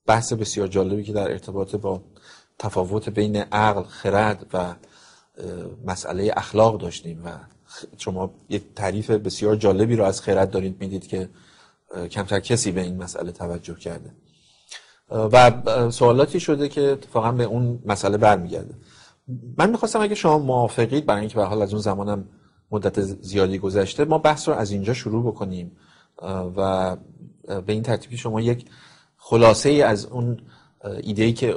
بحث بسیار جالبی که در ارتباط با تفاوت بین عقل، خرد و مسئله اخلاق داشتیم و شما یک تعریف بسیار جالبی رو از خرد دارید میدید که کمتر کسی به این مسئله توجه کرده و سوالاتی شده که اتفاقا به اون مسئله برمیگرده. من میخواستم اگه شما موافقید، برای اینکه به حال از اون زمانم مدت زیادی گذشته، ما بحث رو از اینجا شروع بکنیم و به این ترتیبی شما یک خلاصه ای از اون ایده‌ای که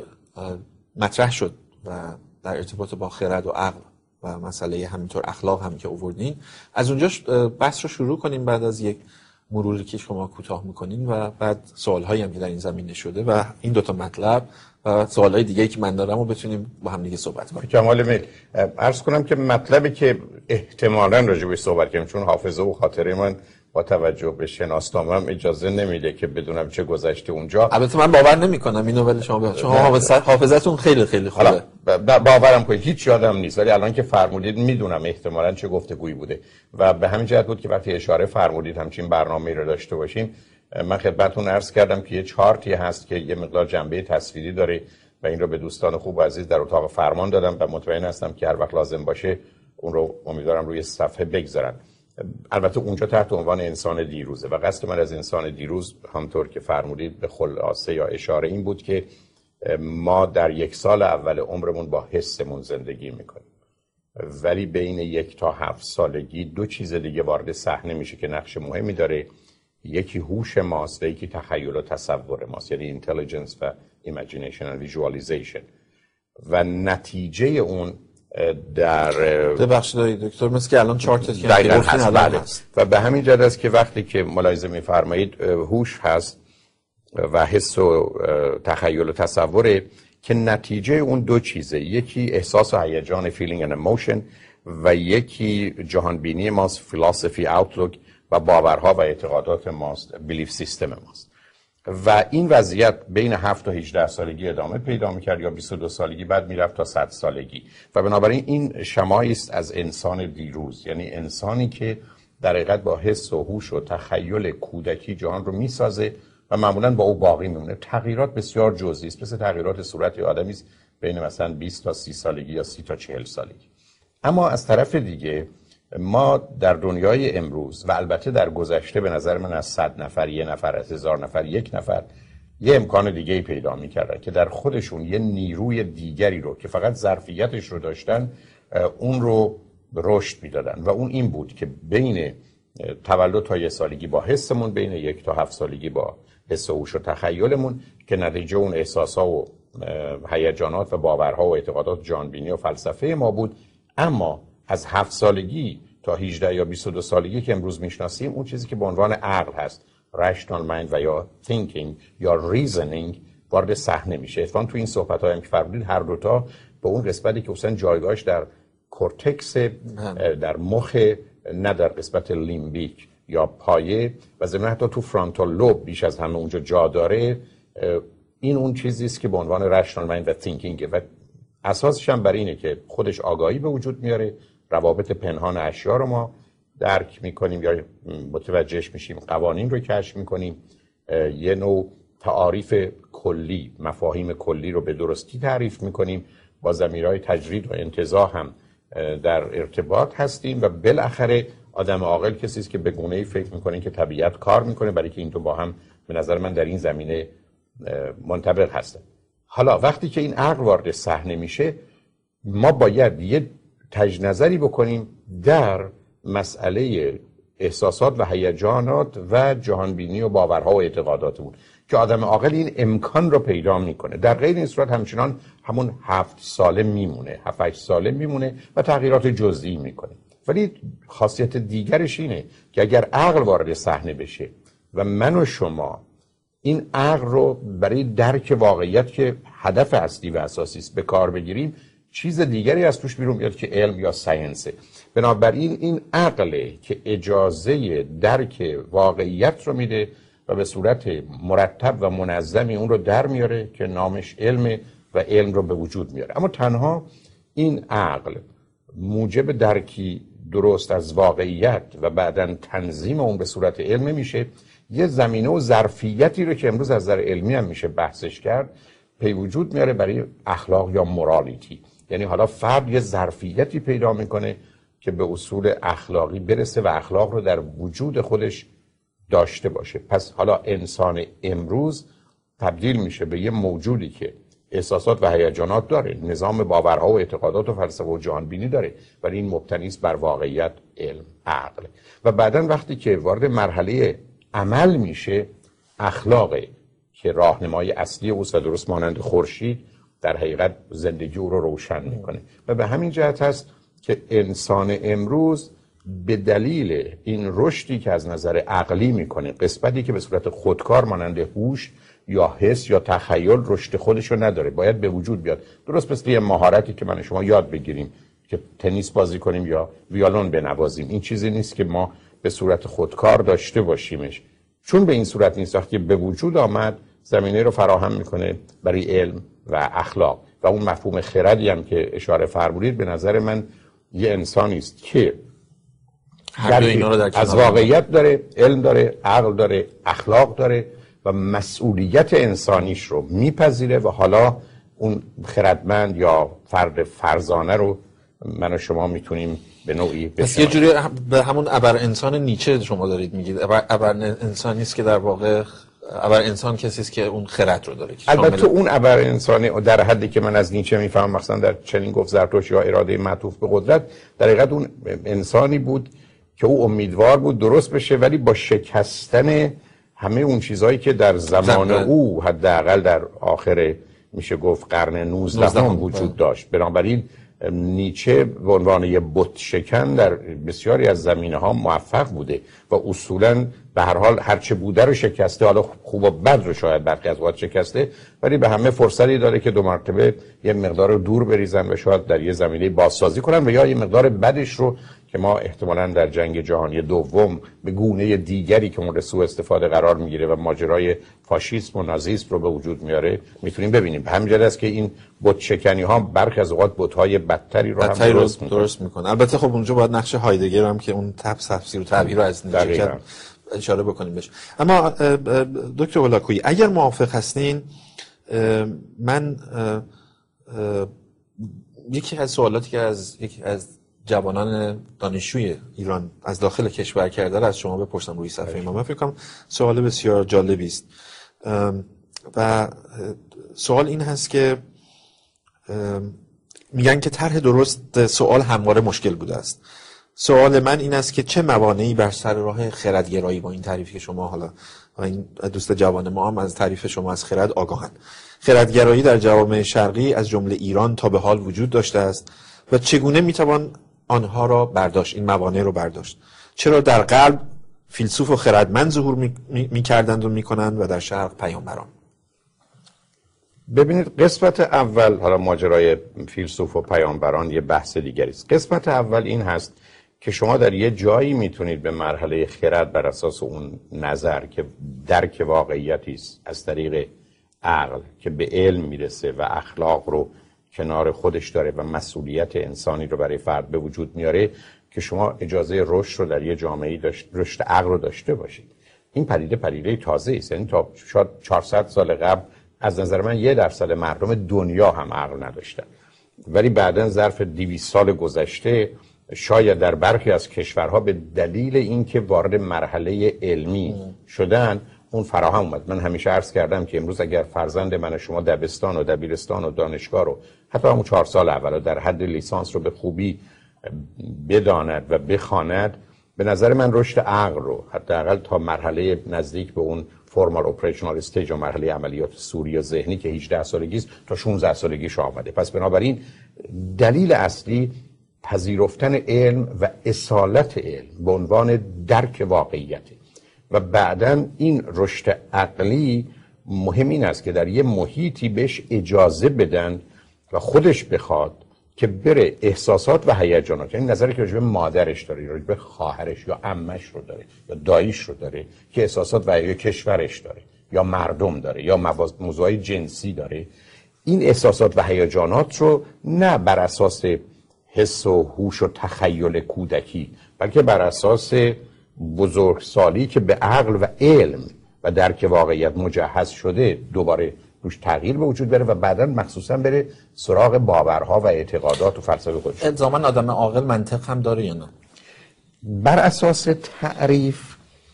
مطرح شد و در ارتباط با خرد و عقل و مسئله همینطور اخلاق هم که آوردین، از اونجا بحث رو شروع کنیم بعد از یک مروری که شما کوتاه میکنین و بعد سوال‌هایی هم که در این زمینه شده و این دوتا مطلب و سوال‌های دیگه‌ای که من دارم رو بتونیم با هم دیگه صحبت کنیم. کمال میل عرض کنم که مطلبی که احتمالاً راجع بهش صحبت کنیم، چون حافظه و خاطره من با توجه به شناسنامه‌ام اجازه نمیده که بدونم چه گذشته اونجا. البته من باور نمی‌کنم اینو، ولی شما حافظتون خیلی خیلی خوبه. باورم کنید هیچ یادم نیست، ولی الان که فرمودید میدونم احتمالاً چه گفتگویی بوده و به همین جهت بود که وقتی اشاره فرمودید همچین برنامه‌ای رو داشته باشیم، من خدمتتون عرض کردم که یه چارتی هست که یه مقدار جنبه تصویری داره و این رو به دوستان خوب و عزیز در اتاق فرمان دادم و مطمئن هستم که هر وقت لازم باشه اون رو امیدوارم روی صفحه بگذارن. البته اونجا تحت عنوان انسان دیروزه و قصد من از انسان دیروز همطور که فرمودید به خلاصه یا اشاره این بود که ما در 1 سال اول عمرمون با حسمون زندگی میکنیم، ولی بین 1 تا 7 سالگی 2 چیز دیگه وارد صحنه میشه که نقش مهمی داره. یکی هوش ماست و یکی تخیل و تصور ماست، یعنی intelligence و imagination and visualization و نتیجه اون در ببخشید دکتر مثل که الان چارتت که هست و به همین جهت است که وقتی که ملاحظه می‌فرمایید هوش هست و حس و تخیل و تصوره که نتیجه اون 2 چیزه، یکی احساس و هیجان feeling and emotion و یکی جهانبینی ماست philosophy outlook و باورها و اعتقادات ماست belief system ماست و این وضعیت بین 7 تا 18 سالگی ادامه پیدا می‌کرد یا 22 سالگی بعد میرفت تا 100 سالگی و بنابراین این شمایی است از انسان دیروز، یعنی انسانی که در حقیقت با حس و هوش و تخیل کودکی جهان رو میسازه و معمولاً با او باقی میمونه. تغییرات بسیار جزئی است، مثل تغییرات صورت آدمی است بین مثلا 20 تا 30 سالگی یا 30 تا 40 سالگی. اما از طرف دیگه ما در دنیای امروز و البته در گذشته به نظر من از 100 نفر 1 نفر، از 1000 نفر 1 نفر یه امکان دیگه‌ای پیدا می‌کردن که در خودشون یه نیروی دیگری رو که فقط ظرفیتش رو داشتن اون رو رشد میدادن و اون این بود که بین تولد تا 1 سالگی با حسمون، بین 1 تا 7 سالگی با حس و هوش و تخیلمون که نتیجه اون احساسات و هیجانات و باورها و اعتقادات جانبینی و فلسفه ما بود. اما از 7 سالگی تا 18 یا 22 سالگی که امروز میشناسیم، اون چیزی که به عنوان عقل هست، rational mind و یا thinking یا reasoning وارد صحنه میشه. اتفاقاً تو این صحبت‌ها هم که فرمودید هر دوتا به اون قسمتی که اصلا جایگاهش در کورتکس در مخ، نه در قسمت لیمبیک یا پایه و ضمن حتی تو فرانتال لوب بیش از همه اونجا جا داره، این اون چیزی است که به عنوان rational mind و thinking و اساسش هم بر اینه که خودش آگاهی به وجود میاره، روابط پنهان اشیا رو ما درک میکنیم یا متوجهش میشیم، قوانین رو کشف میکنیم، یه نوع تعاریف کلی، مفاهیم کلی رو به درستی تعریف میکنیم، با ضمیرهای تجرید و انتزاع هم در ارتباط هستیم و بالاخره آدم عاقل کسی است که به گونه‌ای فکر میکنه که طبیعت کار میکنه، برای که این دو با هم به نظر من در این زمینه منطبق هستن. حالا وقتی که این عقل وارد صحنه میشه، ما باید یه تجنظری بکنیم در مسئله احساسات و هیجانات و جهانبینی و باورها و اعتقاداتمون که آدم عاقل این امکان رو پیدا میکنه. در غیر این صورت همچنان همون 7 ساله میمونه، 7-8 ساله میمونه و تغییرات جزئی میکنه. ولی خاصیت دیگرش اینه که اگر عقل وارد صحنه بشه و من و شما این عقل رو برای درک واقعیت که هدف اصلی و اساسی است به کار بگیریم، چیز دیگری از توش بیرون میاد که علم یا ساینسه. بنابراین این عقله که اجازه درک واقعیت رو میده و به صورت مرتب و منظمی اون رو در میاره که نامش علمه و علم رو به وجود میاره. اما تنها این عقل موجب درکی درست از واقعیت و بعداً تنظیم اون به صورت علم میشه یه زمینه و ظرفیتی رو که امروز از نظر علمی هم میشه بحثش کرد پی وجود میاره برای اخلاق یا مورالیتی. یعنی حالا فرد یه ظرفیتی پیدا میکنه که به اصول اخلاقی برسه و اخلاق رو در وجود خودش داشته باشه. پس حالا انسان امروز تبدیل میشه به یه موجودی که احساسات و هیجانات داره، نظام باورها و اعتقادات و فلسفه و جهانبینی داره، ولی این مبتنی است بر واقعیت، علم، عقل. و بعداً وقتی که وارد مرحله عمل میشه، اخلاقه که راهنمای اصلی اوست و درست مانند خورشید در حقیقت زندگی او رو روشن میکنه. و به همین جهت هست که انسان امروز به دلیل این رشدی که از نظر عقلی میکنه، قسمتی که به صورت خودکار مانند هوش یا حس یا تخیل رشد خودشو نداره، باید به وجود بیاد. درست مثل یه مهارتی که من شما یاد بگیریم که تنیس بازی کنیم یا ویولون بنوازیم، این چیزی نیست که ما به صورت خودکار داشته باشیمش. چون به این صورت نیست، وقتی به وجود آمد زمینه رو فراهم میکنه برای علم و اخلاق. و اون مفهوم خردی هم که اشاره فرمودید به نظر من یه انسانی است که از واقعیت داره، علم داره، عقل داره، اخلاق داره و مسئولیت انسانیش رو میپذیره. و حالا اون خردمند یا فرد فرزانه رو من و شما میتونیم به نوعی پس یه جوری به همون ابر انسان نیچه شما دارید میگید. ابر انسانی است که در واقع ابر انسان کسی است که اون خرد رو داره. البته اون ابر انسانی در حدی که من از نیچه میفهمم، مثلا در چنین گفت زرتشت یا اراده معطوف به قدرت، در حقیقت اون انسانی بود که او امیدوار بود درست بشه، ولی با شکستن همه اون چیزهایی که در زمان او حداقل در آخر میشه گفت قرن 19 وجود داشت. بنابراین نیچه به عنوان یه بت شکن در بسیاری از زمینه‌ها موفق بوده و اصولاً به هر حال هرچه بوده رو شکسته. حالا خوب و بد رو شاید برخی از اوقات شکسته، ولی به همه فرصتی داره که دو مرتبه یه مقدار دور بریزن و شاید در یه زمینه بازسازی کنن و یا یه مقدار بدش رو که ما احتمالاً در جنگ جهانی دوم به گونه دیگری که مورد سوء استفاده قرار میگیره و ماجرای فاشیسم و نازیسم رو به وجود میاره میتونیم ببینیم. به همین جهت است که این بت شکنی ها برخی از اوقات بت‌های بدتری رو هم درست میکنه. البته خب اونجا باید نقش هایدگر هم که اون تفسیر و تعبیر رو از نیچه اشاره بکنیم بهش. اما دکتر هولاکویی اگر موافق هستین، من یکی از سوالاتی که یکی از جوانان دانشجوی ایران از داخل کشور کرده را از شما بپرسم روی صفحه ما. من فکر کنم سوال بسیار جالبی است و سوال این هست که میگن که طرح درست سوال همواره مشکل بوده است. سوال من این است که چه موانعی بر سر راه خردگرایی با این تعریفی که شما حالا این دوست جوان ما هم از تعریف شما از خرد آگاهند، خردگرایی در جوامع شرقی از جمله ایران تا به حال وجود داشته است و چگونه میتوان آنها را برداشت، این موانع رو برداشت؟ چرا در غرب فیلسوف و خردمند ظهور میکردند و میکنند و در شرق پیامبران؟ ببینید، قسمت اول، حالا ماجرای فیلسوف و پیامبران یه بحث دیگری است. قسمت اول این هست که شما در یه جایی میتونید به مرحله خرد بر اساس اون نظر که درک واقعیتی است از طریق عقل که به علم میرسه و اخلاق رو کنار خودش داره و مسئولیت انسانی رو برای فرد به وجود میاره، که شما اجازه رشد رو در یه جامعه‌ای رشد عقل رو داشته باشید. این پدیده تازه است. یعنی تا شاید 400 سال قبل از نظر من 1% مردم دنیا هم عقل نداشتن، ولی بعداً ظرف 200 سال گذشته شاید در برخی از کشورها به دلیل اینکه وارد مرحله علمی شدن اون فراهم اومد. من همیشه عرض کردم که امروز اگر فرزند من و شما دبستان و دبیرستان و دانشگاه رو حتی همون 4 سال اول در حد لیسانس رو به خوبی بداند و بخواند، به نظر من رشد عقل رو حداقل تا مرحله نزدیک به اون فرمال اپریشنال استیج و مرحله عملیات صوری و ذهنی که 18 سالگی است تا 16 سالگیش آمده. پس بنابراین دلیل اصلی پذیرفتن علم و اصالت علم به عنوان درک واقعیته. و بعداً این رشد عقلی مهم این است که در یه محیطی بهش اجازه بدن و خودش بخواد که بره احساسات و هیجانات، یعنی نظری که راجع به مادرش داره، راجع به خواهرش یا عمش رو داره یا داییش رو داره، که احساسات و یا کشورش داره یا مردم داره یا موضوعی جنسی داره، این احساسات و هیجانات رو نه بر اساس حس و هوش و تخیل کودکی، بلکه بر اساس بزرگسالی که به عقل و علم و درک واقعیت مجهز شده دوباره روش تغییر به وجود بره و بعداً مخصوصاً بره سراغ باورها و اعتقادات و فلسفه خودش. الزاماً آدم عاقل منطق هم داره یا نه؟ بر اساس تعریف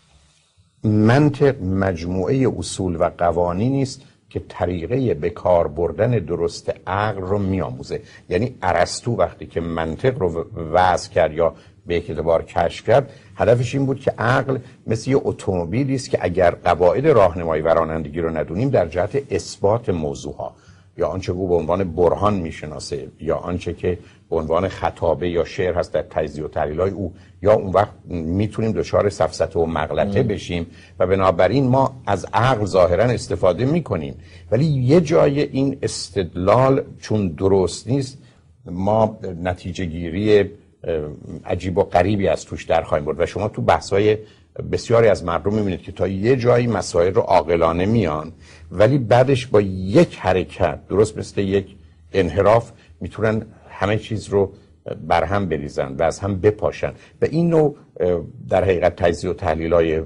منطق مجموعه اصول و قوانینی است که طریقه به کار بردن درست عقل رو میآموزه. یعنی ارسطو وقتی که منطق رو وضع کرد یا به یک اعتبار کشف کرد، هدفش این بود که عقل مثل یه اتومبیلی است که اگر قواعد راهنمایی و رانندگی رو ندونیم در جهت اثبات موضوعها یا آنچه که به عنوان برهان میشناسه یا آنچه که به عنوان خطابه یا شعر هست در تجزیه و تحلیل‌های او، یا اون وقت میتونیم دچار سفسطه و مغلطه بشیم و بنابراین ما از عقل ظاهرا استفاده میکنیم، ولی یه جای این استدلال چون درست نیست ما نتیجه گیری عجیب و غریبی از توش در خواهیم برد. و شما تو بحث‌های بسیاری از مردم می‌بینید که تا یه جایی مسائل رو عاقلانه میان، ولی بعدش با یک حرکت درست مثل یک انحراف میتونن همه چیز رو برهم بریزن و از هم بپاشن. و این نوع در حقیقت تجزیه و تحلیل‌های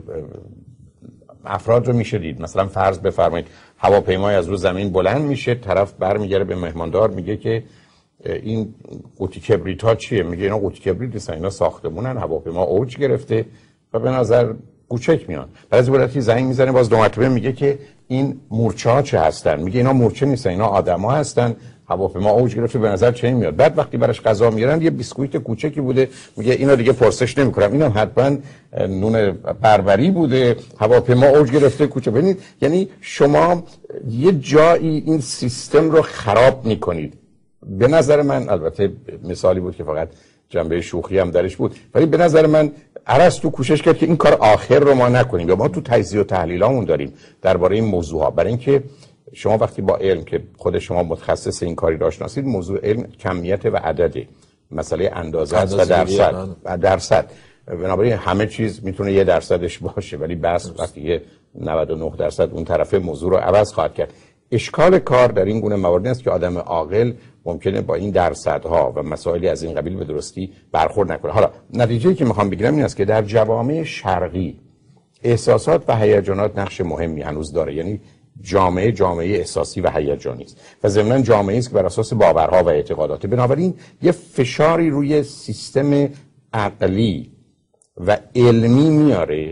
افراد رو میشه دید. مثلا فرض بفرمایید هواپیمای از رو زمین بلند میشه، طرف برمیگره به مهماندار میگه که این قوطی کبریت ها چیه؟ میگه اینا قوطی کبریت نیستن، اینا ساختمونن، هواپیما اوج گرفته و به نظر کوچک میان. بعد از مدتی زنگ میزنه باز 2 مرتبه میگه که این مورچه ها چه هستن؟ میگه اینا مورچه نیستن، اینا آدما هستن، هواپیما اوج گرفته به نظر چه میاد. بعد وقتی براش غذا میارن یه بیسکویت کوچکی بوده، میگه اینا دیگه پرسش نمیکنم، اینم حتما نون بربری بوده، هواپیما اوج گرفته کوچه. ببینید یعنی شما یه جایی این سیستم رو خراب میکنید. به نظر من، البته مثالی بود که فقط جنبه شوخی هم درش بود، ولی به نظر من ارسطو کوشش کرد که این کار آخر رو ما نکنیم. یا ما تو تجزیه و تحلیلامون داریم درباره این موضوعها، برای اینکه شما وقتی با علم که خود شما متخصص این کاری داشتید، موضوع علم کمیت و عدده، مسئله اندازه است و درصد. بنابراین همه چیز میتونه 1% باشه، ولی بس وقتی 99% اون طرف موضوع رو عوض خواهد کرد. اشکال کار در این گونه موارد است که آدم عاقل ممکنه با این درصدها و مسائلی از این قبیل به درستی برخورد نکنه. حالا نتیجه‌ای که میخوام بگیرم این است که در جوامع شرقی احساسات و هیجانات نقش مهمی هنوز داره. یعنی جامعه احساسی و هیجانی است و ضمناً جامعه است که بر اساس باورها و اعتقادات. بنابراین یه فشاری روی سیستم عقلی و علمی میاره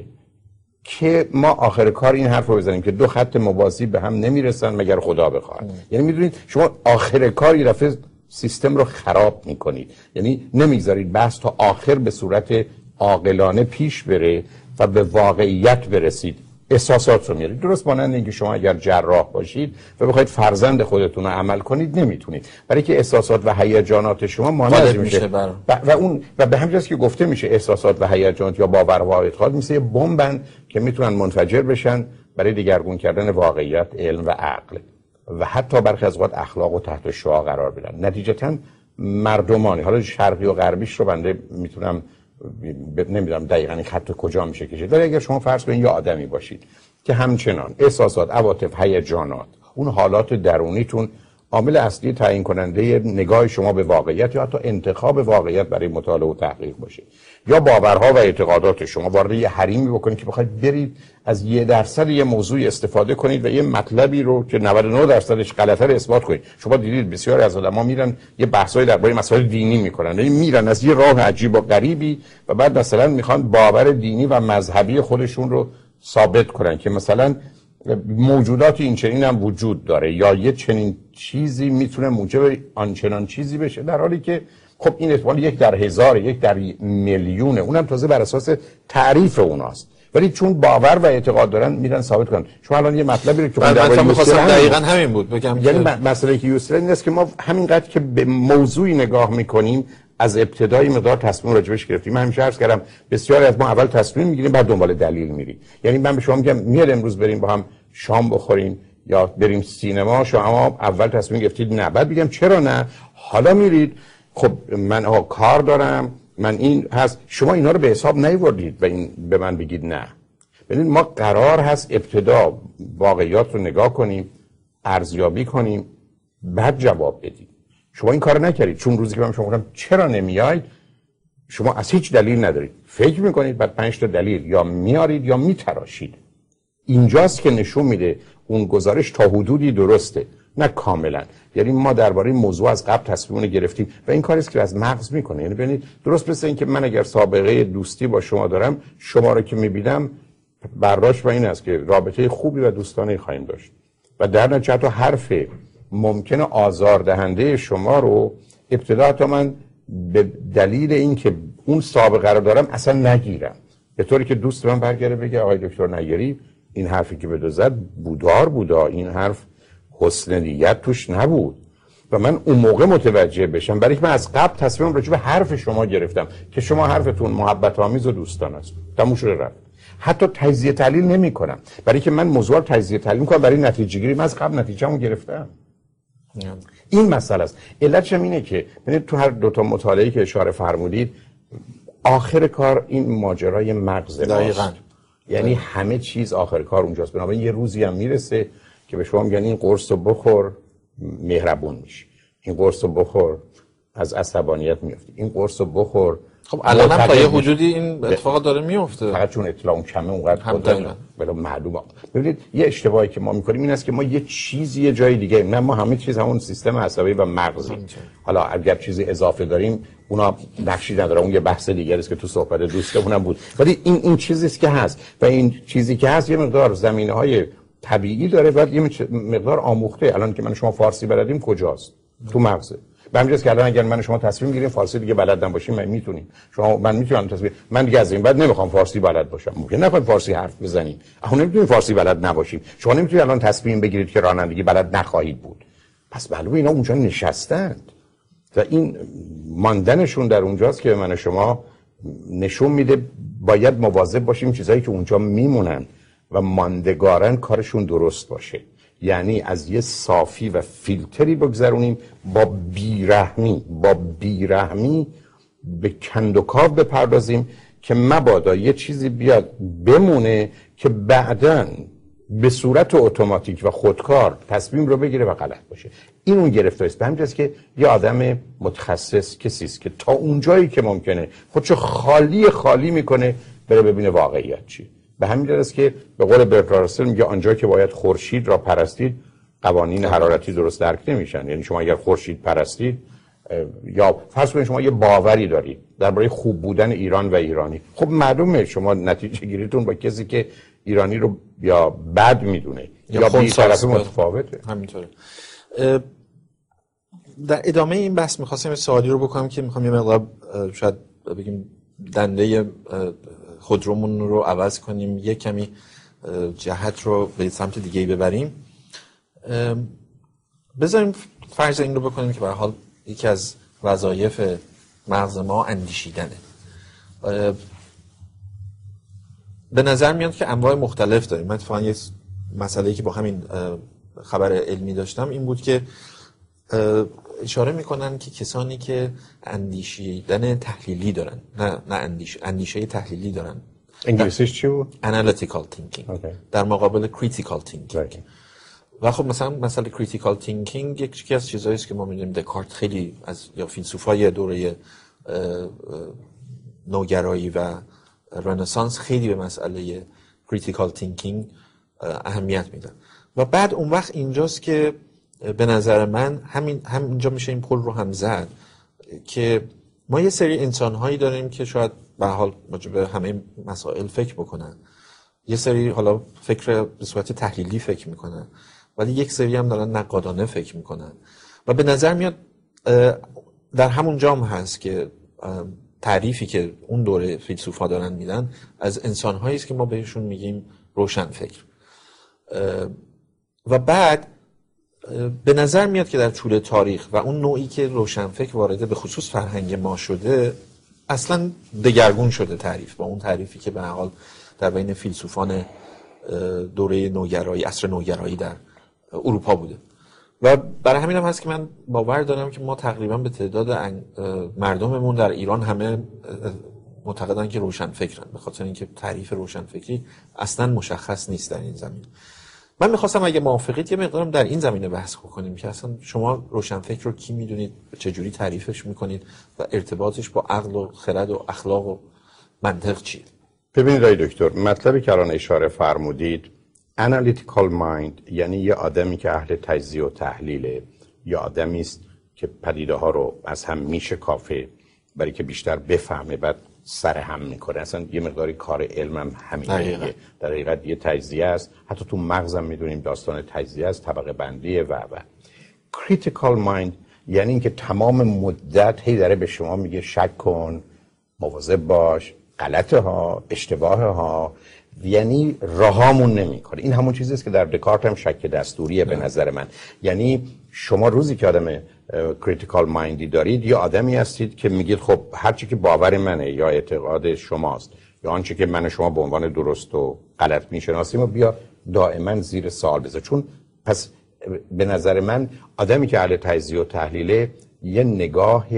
که ما آخر کار این حرف رو بزنیم که 2 خط موازی به هم نمیرسن مگر خدا بخواد. یعنی میدونید شما آخر کار یه دفعه سیستم رو خراب میکنید، یعنی نمیگذارید بحث تا آخر به صورت عاقلانه پیش بره و به واقعیت برسید. احساسات رو میارید. درست مانند اینکه شما اگر جراح باشید و بخواید فرزند خودتون رو عمل کنید نمیتونید، برای که احساسات و هیجانات شما مانع میشه و به همین جاست که گفته میشه احساسات و هیجانات یا باورها و اعتقاد مثل یه بمبن که میتونن منفجر بشن برای دگرگون کردن واقعیت، علم و عقل و حتی برخی از اوقات اخلاق و تحت شعاع قرار بدن. نتیجتا مردمانی، حالا شرقی و غربیش رو بنده میتونم نمیدونم دقیقاً این خط کجا میشه کشید، ولی اگر شما فرض کنید یه آدمی باشید که همچنان احساسات، عواطف، هیجانات، اون حالات درونیتون عامل اصلی تعیین کننده نگاه شما به واقعیت یا حتی انتخاب واقعیت برای مطالعه و تحقیق باشه، یا باورها و اعتقادات شما وارد یه حریمی بکنید که بخواید برید از 1% یه موضوعی استفاده کنید و یه مطلبی رو که 99%ش غلطه رو اثبات کنید. شما دیدید بسیاری از آدم‌ها میرن یه بحثایی درباره مسائل دینی میکنن، یعنی میرن از یه راه عجیب و غریبی و بعد مثلا میخوان باور دینی و مذهبی خودشون رو ثابت کنن که مثلا موجودات این چنین هم وجود داره یا یه چنین چیزی میتونه موجب آنچنان چیزی بشه، در حالی که خب این احتمال 1 در 1000، 1 در میلیونه، اونم تازه بر اساس تعریف اوناست، ولی چون باور و اعتقاد دارن میرن ثابت کنن. شما الان یه مطلبی رو که من می‌خواستم دقیقاً همین بود بگم، یعنی مسئله که یوسف این است که ما همینقدر که به موضوعی نگاه میکنیم از ابتدای مقدار تصمیم راجبش گرفتیم. من همیشه عرض کردم بسیاری از ما اول تصمیم میگیریم بعد دنبال دلیل میریم. یعنی من به شما میگم میاد امروز بریم با هم شام بخوریم یا بریم سینما، شما اول تصمیم گرفتید نه، بعد میگم چرا نه، حالا میرید خب من کار دارم، من این هست، شما اینا رو به حساب نیاوردید و این به من بگید نه. ببینید ما قرار هست ابتدا واقعیات رو نگاه کنیم، ارزیابی کنیم، بعد جواب بدیم. شما این کارو نکردید، چون روزی که من شما گفتم چرا نمیاید شما از هیچ دلیل ندارید، فکر میکنید، بعد 5 تا دلیل یا میارید یا میتراشید. اینجاست که نشون میده اون گزارش تا حدودی درسته، نه کاملا. یعنی ما درباره موضوع از قبل تصمیمون گرفتیم و این کاری است که از مغز میکنه. یعنی ببینید درست مثل این که من اگر سابقه دوستی با شما دارم، شما رو که میبینم برداشت و این است که رابطه خوبی و دوستانه خواهیم داشت و در نتیجه حتی حرف ممکنه آزاردهنده شما رو ابتدا تا من به دلیل اینکه اون سابقه رو دارم اصلا نگیرم، به طوری که دوست من برگره بگه آقای دکتر نیری این حرفی که بده زد بودا، این حرف حسن نیت توش نبود و من اون موقع متوجه بشم، برای که من از قبل تصمیم راجع به حرف شما گرفتم که شما حرفتون محبت آمیز و دوستانه است، تموم شده رفت. حتی تجزیه تحلیل نمی‌کنم، برای که من موضوع رو تجزیه تحلیل می‌کنم برای نتیجه گیری. من از قبل نتیجه‌مو گرفتم. این مسئله است. علتش اینه که ببینید تو هر دو تا مطالعه‌ای که اشاره فرمودید آخر کار این ماجرای مغز دقیقاً، یعنی همه چیز آخر کار اونجاست. بنابراین یه روزی هم میرسه که به شما میگن این قرص رو بخور مهربون میشی، این قرص رو بخور از عصبانیت میافتی، این قرص رو بخور. خب الان هم تا یه حدودی این اتفاق داره میفته، فقط چون اطلاع اون کمه اونقدر بلا معلومه. ببینید یه اشتباهی که ما میکنیم این است که ما یه چیزی یه جای دیگه، نه ما همه چیز همون سیستم عصبی و مغزی. حالا اگر چیزی اضافه داریم اونا نقشی نداره، اون یه بحث دیگه است که تو صحبت دوستمونم بود، ولی این چیزی است که هست و این چیزی که هست یه مقدار زمینه‌های طبیعی داره و یه مقدار آموخته. الان که من شما فارسی بلدیم کجاست؟ تو مغزه. به همین جاست که الان اگر من شما تصمیم گیریم فارسی دیگه بلد نباشیم، من میتونیم من میتونم تصمیم من دیگه از این بعد نمیخوام فارسی بلد باشم. ممکن نخوایم فارسی حرف بزنیم، اما نمیتونیم فارسی بلد نباشیم. شما نمیتونید الان تصمیم بگیرید که رانندگی بلد نخواهید بود. پس معلومه اینا اونجا نشستند و این ماندنشون در اونجاست که من شما نشون میده باید مواظب باشیم چیزایی که اونجا میمونن و ماندگارن کارشون درست باشه. یعنی از یه صافی و فیلتری بگذرونیم، با بیرحمی به کندوکاو بپردازیم که مبادا یه چیزی بیاد بمونه که بعداً به صورت اتوماتیک و خودکار تصمیم رو بگیره و غلط باشه. این اون گرفتاری است. به همین جاست که یه آدم متخصص کسی است که تا اونجایی که ممکنه خودشو خالی میکنه بره ببینه واقعیت چیه. به همین جاست که به قول برتراند راسل میگه آنجا که باید خورشید را پرستید قوانین حرارتی درست درک نمیشن. یعنی شما اگر خورشید پرستید یا فرض کنید شما یه باوری دارید درباره خوب بودن ایران و ایرانی، خب معلومه شما نتیجه گیریتون با کسی که ایرانی رو یا بد میدونه یا بی طرف متفاوته. همینطوره. در ادامه این بحث می‌خواستم سوالی رو بکنم که می‌خوام یه مقدار شاید بگیم دنده خودرومون رو عوض کنیم، یه کمی جهت رو به سمت دیگه‌ای ببریم. بذاریم فرض این رو بکنیم که به هر حال یکی از وظایف مغز ما اندیشیدنه. به نظر میاد که انواع مختلف داریم. من اتفاقا یه مسئله‌ای که با همین خبر علمی داشتم این بود که اشاره میکنن که کسانی که اندیشیدن تحلیلی دارن، نه اندیشه تحلیلی دارن، انگلیسیش چی بود؟ analytical thinking در مقابل critical thinking. و خب مثلا critical thinking یکی از چیزایی است که ما می‌دونیم دکارت خیلی از یا فیلسوفای دوره نوگرایی و رنسانس خیلی به مسئله critical thinking اهمیت میدن. و بعد اون وقت اینجاست که به نظر من همینجا میشه این پل رو هم زد که ما یه سری انسان‌هایی داریم که شاید به حال به همه مسائل فکر بکنن، یه سری حالا فکر به صورت تحلیلی فکر میکنن، ولی یک سری هم دارن نقادانه فکر میکنن. و به نظر میاد در همون جام هست که تعریفی که اون دوره فیلسوفا دارن میدن از انسان‌هایی است که ما بهشون میگیم روشن فکر. و بعد به نظر میاد که در طول تاریخ و اون نوعی که روشنفکر وارده به خصوص فرهنگ ما شده اصلا دگرگون شده تعریف با اون تعریفی که به هر حال در بین فیلسوفان دوره نوگرایی، عصر نوگرایی در اروپا بوده. و برای همین هم هست که من باور دارم که ما تقریبا به تعداد مردممون در ایران همه معتقدن که روشنفکرن، به خاطر اینکه تعریف روشنفکری اصلا مشخص نیست در این زمین. من میخواستم اگه موافقید یه مقدارم در این زمینه بحث کنیم که اصلا شما روشنفکر رو کی میدونید، چجوری تعریفش میکنید و ارتباطش با عقل و خرد و اخلاق و منطق چیه؟ ببینید آقای دکتر، مطلبی که الان اشاره فرمودید analytical mind یعنی یه آدمی که اهل تجزیه و تحلیله، یا آدمی است که پدیده ها رو از هم میشکافه برای که بیشتر بفهمه بعد سر هم میکنه. اصلا یه مقداری کار علمم همینه. در حقیقت یه تجزیه است، حتی تو مغزم میدونیم داستان تجزیه است، طبقه بندی و critical mind یعنی اینکه تمام مدت هی داره به شما میگه شک کن، مواظب باش، غلطه ها، اشتباه ها، یعنی راهامون نمیکنه. این همون چیزیست که در دکارت هم شک دستوریه به نظر من. یعنی شما روزی که آدم کریتیکال مایندی دارید، یا آدمی هستید که میگید خب هرچی که باور منه یا اعتقاد شماست یا آنچه که من و شما به عنوان درست و غلط میشناسیم و بیا دائما زیر سوال بذار. چون پس به نظر من آدمی که اهل تجزیه و تحلیله یه نگاه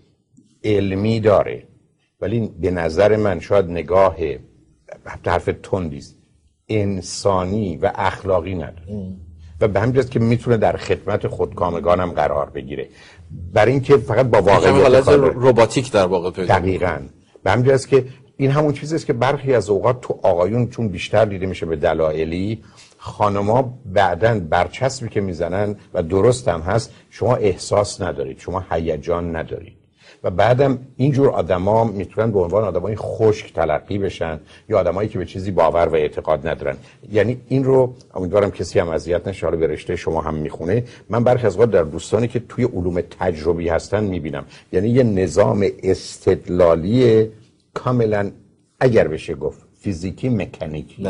علمی داره، ولی به نظر من شاید نگاه حرف تندیست انسانی و اخلاقی نداره و به همین جاست که میتونه در خدمت خودکامگان هم قرار بگیره، برای اینکه فقط با واقعیت رباتیک در واقع پیدا. دقیقاً به همین جاست که این همون چیزیست که برخی از اوقات تو آقایون چون بیشتر دیده میشه به دلایلی، خانم‌ها بعداً برچسبی که میزنن و درست هم هست، شما احساس ندارید، شما هیجان ندارید و بعدم اینجور آدما میتونن به عنوان آدمای خشک تلقی بشن یا آدمایی که به چیزی باور و اعتقاد ندارن. یعنی این رو امیدوارم کسی هم اذیت نشه، حالا به رشته شما هم میخونه. من برخی از اوقات در دوستانی که توی علوم تجربی هستن میبینم، یعنی یه نظام استدلالی کاملا اگر بشه گفت فیزیکی، مکانیکی،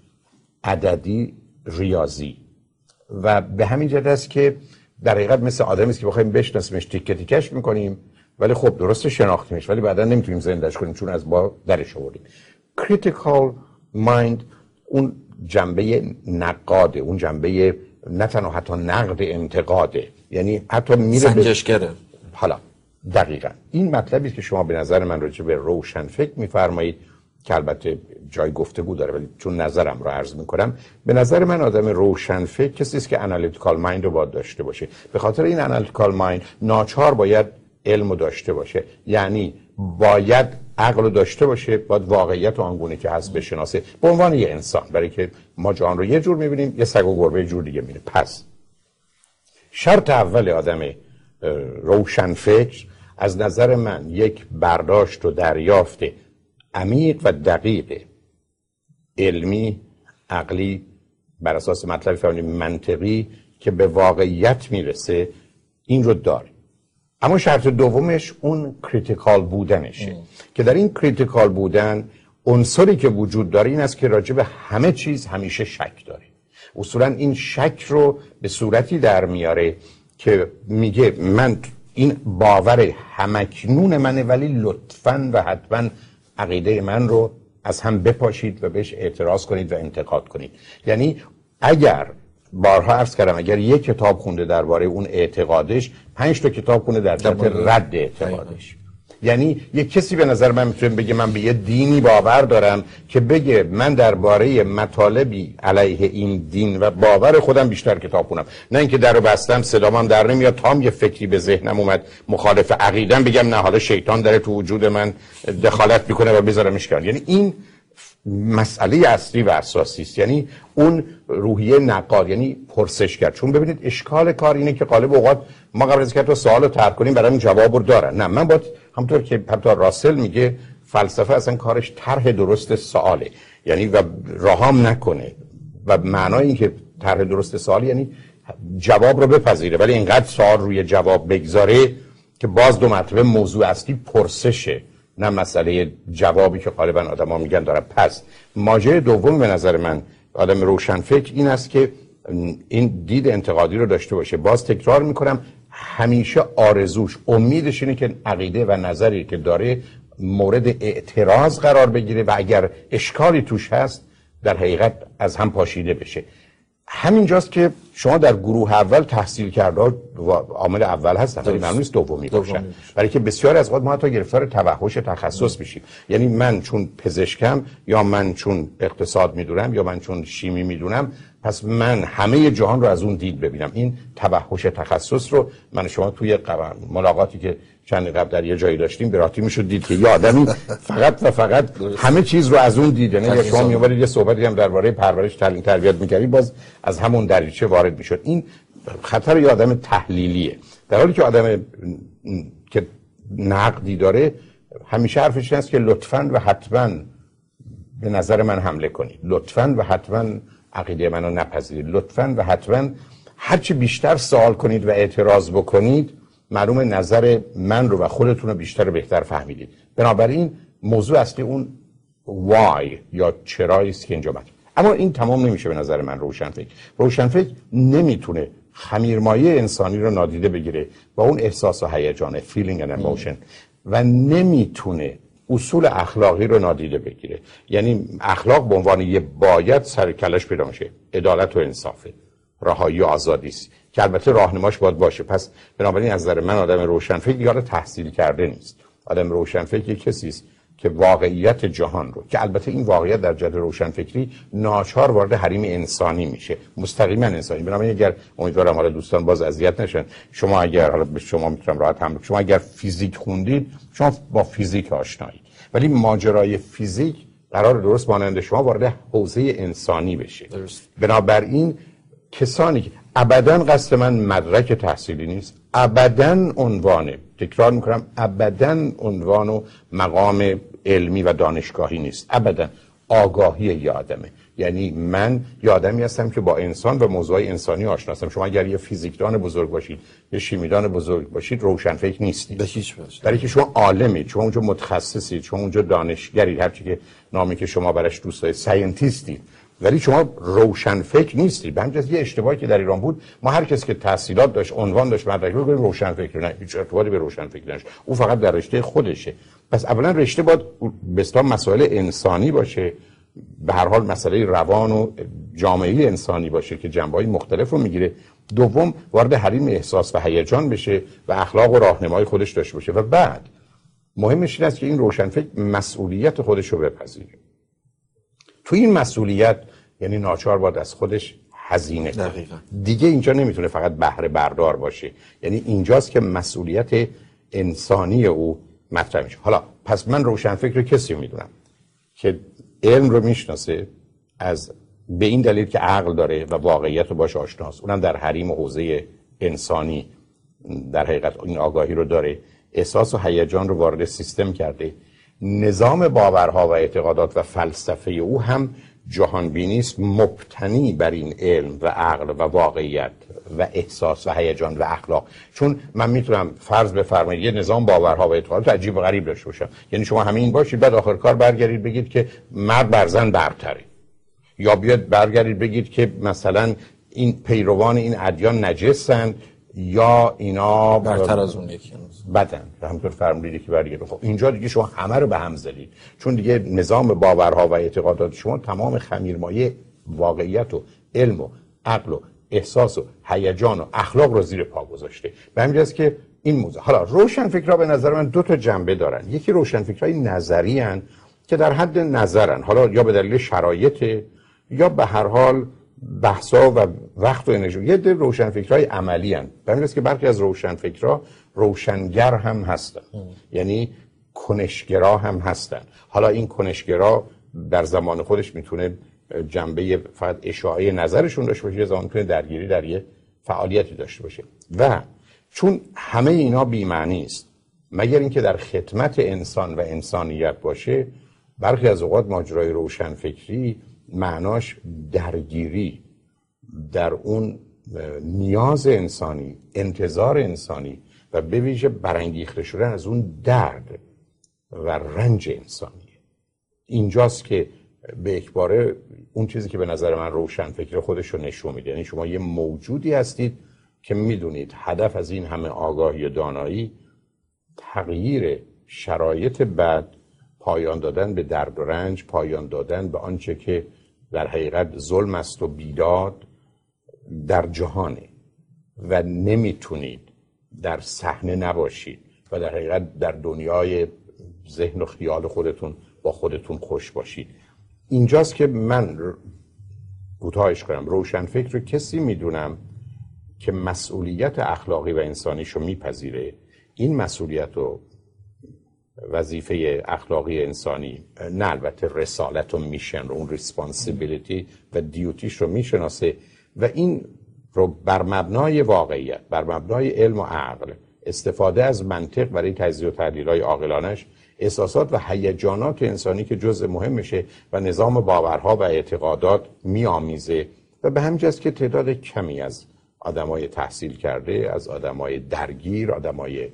عددی، ریاضی و به همین جهت است که در حقیقت مثل آدمی است که بخوایم بشناسیمش تیکه تیکش میکنیم، ولی خب درست شناختیمش ولی بعدا نمیتونیم زندهش کنیم چون از با درش آوردیم. critical mind اون جنبه نقاده، اون جنبه نه تنها حتی نقد انتقاده، یعنی حتی میره سنجشگره. حالا دقیقاً این مطلبی که شما به نظر من راجع به روشن فکر میفرمایید که البته جای گفتگو داره ولی چون نظرم رو عرض میکنم، به نظر من آدم روشن فکر کسی است که انالیتیکال مایند رو باید داشته باشه. به خاطر این انالیتیکال مایند ناچار باید علم رو داشته باشه، یعنی باید عقل رو داشته باشه، باید واقعیت و آنگونه که هست بشناسه به عنوان یه انسان، برای که ما جهان رو یه جور میبینیم، یه سگ و گربه یه جور دیگه میبینه. پس شرط اول آدم روشن فکر از نظر من یک برداشت و دریافت عمیق و دقیق علمی، عقلی، بر اساس مطلب فهمی منطقی که به واقعیت میرسه، این رو داره. اما شرط دومش اون کریتیکال بودنشه که در این کریتیکال بودن عنصری که وجود داره این است که راجع به همه چیز همیشه شک داره. اصولا این شک رو به صورتی در میاره که میگه من این باور همکنون منه ولی لطفاً و حتماً عقیده من رو از هم بپاشید و بهش اعتراض کنید و انتقاد کنید. یعنی اگر بارها عرض کردم اگر یک کتاب خونده درباره اون اعتقادش، 5 تا کتاب خونده در جهت رد اعتقادش. یعنی یک کسی به نظر من میتونه بگه من به یه دینی باور دارم که بگه من درباره مطالبی علیه این دین و باور خودم بیشتر کتاب خونم، نه اینکه درو بستم صدامم در نمیاد تام یه فکری به ذهنم اومد مخالف عقیدم بگم نه حالا شیطان داره تو وجود من دخالت میکنه و بذارمش کنار. یعنی این مسئله اصلی و اساسی است، یعنی اون روحیه نقاد، یعنی پرسشگر. چون ببینید اشکال کار اینه که غالب اوقات ما قبل از اینکه تو سوالو طرح کنیم برام جواب رو دارن. نه، من باید همونطور که حتی راسل میگه فلسفه اصلا کارش طرح درست سواله، یعنی و راهام نکنه و معنای این که طرح درست سوال یعنی جواب رو بپذیره ولی اینقدر سوال روی جواب بگذاره که باز دو مرتبه موضوع اصلی پرسشه، نه مسئله جوابی که غالبا آدما میگن داره. پس ماجرای دوم به نظر من آدم روشن فکر این است که این دید انتقادی رو داشته باشه. باز تکرار میکنم همیشه آرزوش، امیدش اینه که عقیده و نظری که داره مورد اعتراض قرار بگیره و اگر اشکالی توش هست در حقیقت از هم پاشیده بشه. همینجاست که شما در گروه اول تحصیل کرده عامل اول هستن ولی معلوم نیست دومی باشن، برای که بسیار از وقت ما حتی گرفتار توحش تخصص میشیم. یعنی من چون پزشکم یا من چون اقتصاد میدونم یا من چون شیمی میدونم پس من همه جهان رو از اون دید ببینم. این توحش تخصص رو من شما توی ملاقاتی که چند قبل در یه جایی داشتیم براتی میشد دید که یه آدمی فقط و فقط همه چیز رو از اون دید. یعنی یا شما میومدید یه صحبتی هم درباره پرورش تعلیم تربیت می‌کردید باز از همون دریچه وارد میشد. این خطر یه آدم تحلیلیه، در حالی که آدم که نقدی داره همیشه حرفش این است که لطفاً و حتماً به نظر من حمله کنید، لطفاً و حتماً عقیده منو نپذیرید، لطفاً و حتماً هرچی بیشتر سوال کنید و اعتراض بکنید معلوم نظر من رو و خودتون رو بیشتر و بهتر فهمیدید. بنابراین موضوع اصلی اون why یا چرایی است که اینجا مطرحه. اما این تمام نمیشه به نظر من. روشنفکر نمیتونه خمیرمایه انسانی رو نادیده بگیره با اون احساس و هیجان feeling and emotion و نمیتونه اصول اخلاقی رو نادیده بگیره. یعنی اخلاق به عنوان یه باید سر کلش پیدا میشه، عدالت و انصافه، رهایی و آزادی است که البته راهنماش باید باشه. پس بنابراین از نظر من آدم روشنفکر یاد تحصیل کرده نیست. آدم روشنفکر کسی است که واقعیت جهان رو، که البته این واقعیت در جهت روشنفکری ناچار وارد حریم انسانی میشه، مستقیما انسانی. بنابراین اگر امیدوارم حالا دوستان باز اذیت نشن، شما اگر حالا به شما میتونم راحت هم، شما اگر فیزیک خوندید شما با فیزیک آشنایید، ولی ماجرای فیزیک قرار درست مانند شما وارد حوزه انسانی بشه. بنابراین کسانی که ابداً قصد من مدرک تحصیلی نیست، ابداً عنوانه، تکرار میکنم، ابداً عنوان و مقام علمی و دانشگاهی نیست، ابداً آگاهی یه آدمه. یعنی من یه آدمی هستم که با انسان و موضوعی انسانی آشنا هستم. شما اگر یه فیزیکدان بزرگ باشید، یه شیمیدان بزرگ باشید، روشنفکر نیستید. به هیچ وجه. برای که شما عالمید، شما اونجا متخصصید، شما اونجا دانشگرید، هر چی که نامی که شما براش دوست دارید، ساینتیستید، ولی شما روشنفکر نیستید. به همین جهت یه اشتباهی که در ایران بود، ما هر کسی که تحصیلات داشت، عنوان داشت، مدرک بود، روشنفکر. نه، هیچ ارتباطی به روشنفکر نداشت. اون فقط در رشته خودشه. پس اولا رشته باید به اصطلاح مسائل انسانی باشه، به هر حال مسئله روان و جامعه انسانی باشه که جنبه‌های مختلف رو میگیره. دوم وارد حریم احساس و هیجان بشه و اخلاق و راهنمای خودش داشته باشه. و بعد مهمش این است که این روشنفکر مسئولیت خودش رو بپذیره. تو این مسئولیت یعنی ناچار باید از خودش هزینه کنه. دیگه اینجا نمیتونه فقط بهره بردار باشه. یعنی اینجاست که مسئولیت انسانی او مطرح میشه. حالا پس من روشنفکر کسی میدونم که علم رو میشناسه، از به این دلیل که عقل داره و واقعیت رو باش آشناست، اونم در حریم و حوزه انسانی در حقیقت این آگاهی رو داره، احساس و هیجان رو وارد سیستم کرده، نظام باورها و اعتقادات و فلسفه او هم جهانبینی است مبتنی بر این علم و عقل و واقعیت و احساس و هیجان و اخلاق. چون من میتونم فرض بفرمایید یه نظام باورها و اعتقادات عجیب و غریب داشته باشم، یعنی شما همین باشید بعد آخر کار برگردید بگید که مرد بر زن برتره، یا بیاد برگردید بگید که مثلا این پیروان این ادیان نجسن یا اینا برتر از اون یکی بدن. همونطور فرمودید که برگرده. خب اینجا دیگه شما همه رو به هم زدید، چون دیگه نظام باورها و اعتقادات شما تمام خمیرمایه واقعیت و علم و عقل و احساس و هیجان و اخلاق رو زیر پا گذاشته. به همین جاست که این موضوع. حالا روشنفکرها به نظر من دو تا جنبه دارن. یکی روشنفکرای نظری ان که در حد نظرن، حالا یا به دلیل شرایط یا به هر حال بحثا و وقت و انرژی. یه ده روشنفکرای عملی ان. به همین جاست که برخی از روشنفکرها روشنگر هم هستن، یعنی کنشگرا هم هستن. حالا این کنشگرا در زمان خودش میتونه جنبه فقط اشاعه نظرشون داشته باشه، زمان میتونه درگیری در یه فعالیتی داشته باشه. و چون همه اینا بی‌معنی است مگر اینکه در خدمت انسان و انسانیت باشه، برخی از اوقات ماجرای روشنفکری معناش درگیری در اون نیاز انسانی، انتظار انسانی و به ویژه برانگیخته شدن از اون درد و رنج انسانیه. اینجاست که به اکباره اون چیزی که به نظر من روشنفکر خودش رو نشون میده. یعنی شما یه موجودی هستید که میدونید هدف از این همه آگاهی و دانایی تغییر شرایط بد، پایان دادن به درد و رنج، پایان دادن به آنچه که در حقیقت ظلم است و بیداد در جهانه و نمیتونید در صحنه نباشید و در حقیقت در دنیای ذهن و خیال خودتون با خودتون خوش باشید. اینجاست که من کوتاهش کنم، روشنفکر رو کسی میدونم که مسئولیت اخلاقی و انسانیشو میپذیره، این مسئولیت و وظیفه اخلاقی انسانی، نه البته رسالت و میشن رو، اون ریسپانسیبیلیتی و دیوتیش رو میشناسه و این رو بر مبنای واقعیت، بر مبنای علم و عقل، استفاده از منطق برای تجزیه و تحلیل‌های عاقلانش، احساسات و هیجانات انسانی که جزء مهمشه و نظام باورها و اعتقادات میآمیزه و به همین جاست که تعداد کمی از آدمای تحصیل کرده، از آدمای درگیر، آدمای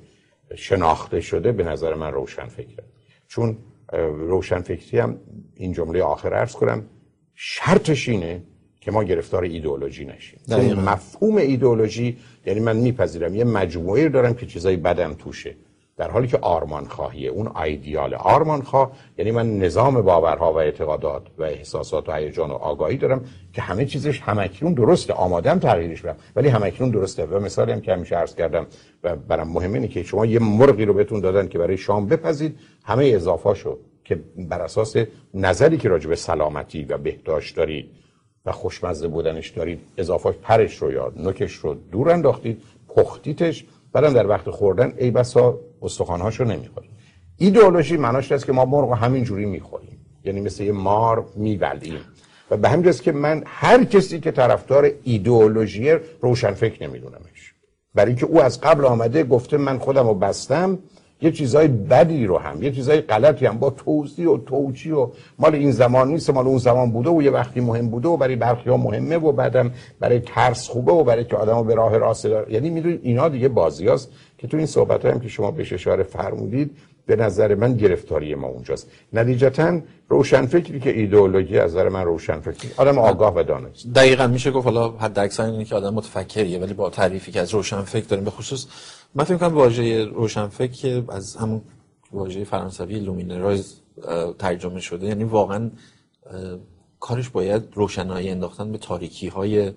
شناخته شده به نظر من روشنفکره. چون روشنفکری هم، این جمله آخر عرض کنم، شرطش اینه که ما گرفتار ایدئولوژی نشیم. مفهوم ایدئولوژی یعنی من میپذیرم یه مجموعه دارم که چیزای بدم توشه، در حالی که آرمان خواهیه، اون ایدئال آرمان خواه یعنی من نظام باورها و اعتقادات و احساسات و هیجان و آگاهی دارم که همه چیزش همکنون درسته، آمادم تغییرش بدم ولی همکنون درسته. و مثالی هم که همیشه عرض کردم و برام مهمه اینه که شما یه مرغی رو بهتون دادن که برای شام بپزید، همه اضافه‌شو که بر اساس نظری که راجع به سلامتی و بهداشت دارید و خوشمزه بودنش دارید، اضافه‌اش پرش رو یا نوکش رو دور انداختید، پختیدش، بعدم در وقت خوردن ای بسا استخوان‌هاشو نمی‌خورید. ایدئولوژی معناش است که ما مرغ همین جوری می‌خوریم، یعنی مثل یه مار می‌ولیم. و به همین جاست که من هر کسی که طرفدار ایدئولوژی روشنفکر نمی‌دونمش، برای اینکه او از قبل آمده گفته من خودمو بستم، یه چیزای بدی رو هم، یه چیزای غلطی هم با توضیح و توجیه و مال این زمان نیست، مال اون زمان بوده و یه وقتی مهم بوده و برای برخی‌ها مهمه و بعدم برای ترس خوبه و برای که آدمو به راه راست داره. یعنی میدونید اینا دیگه بازیاست که تو این صحبت‌ها هم که شما بهش اشاره فرمودید به نظر من گرفتاری ما اونجاست. نتیجتاً روشنفکری که ایدئولوژی از نظر من روشنفکری آدم آگاه و دانست. دقیقاً میشه گفت حالا حداکثر اینه که آدم متفکریه، ولی با تعریفی که از روشنفکر داریم، به خصوص من فکر می‌کنم واژه روشنفکر که از همون واژه فرانسوی لومینراژ ترجمه شده، یعنی واقعاً کارش باید روشنایی انداختن به تاریکی‌های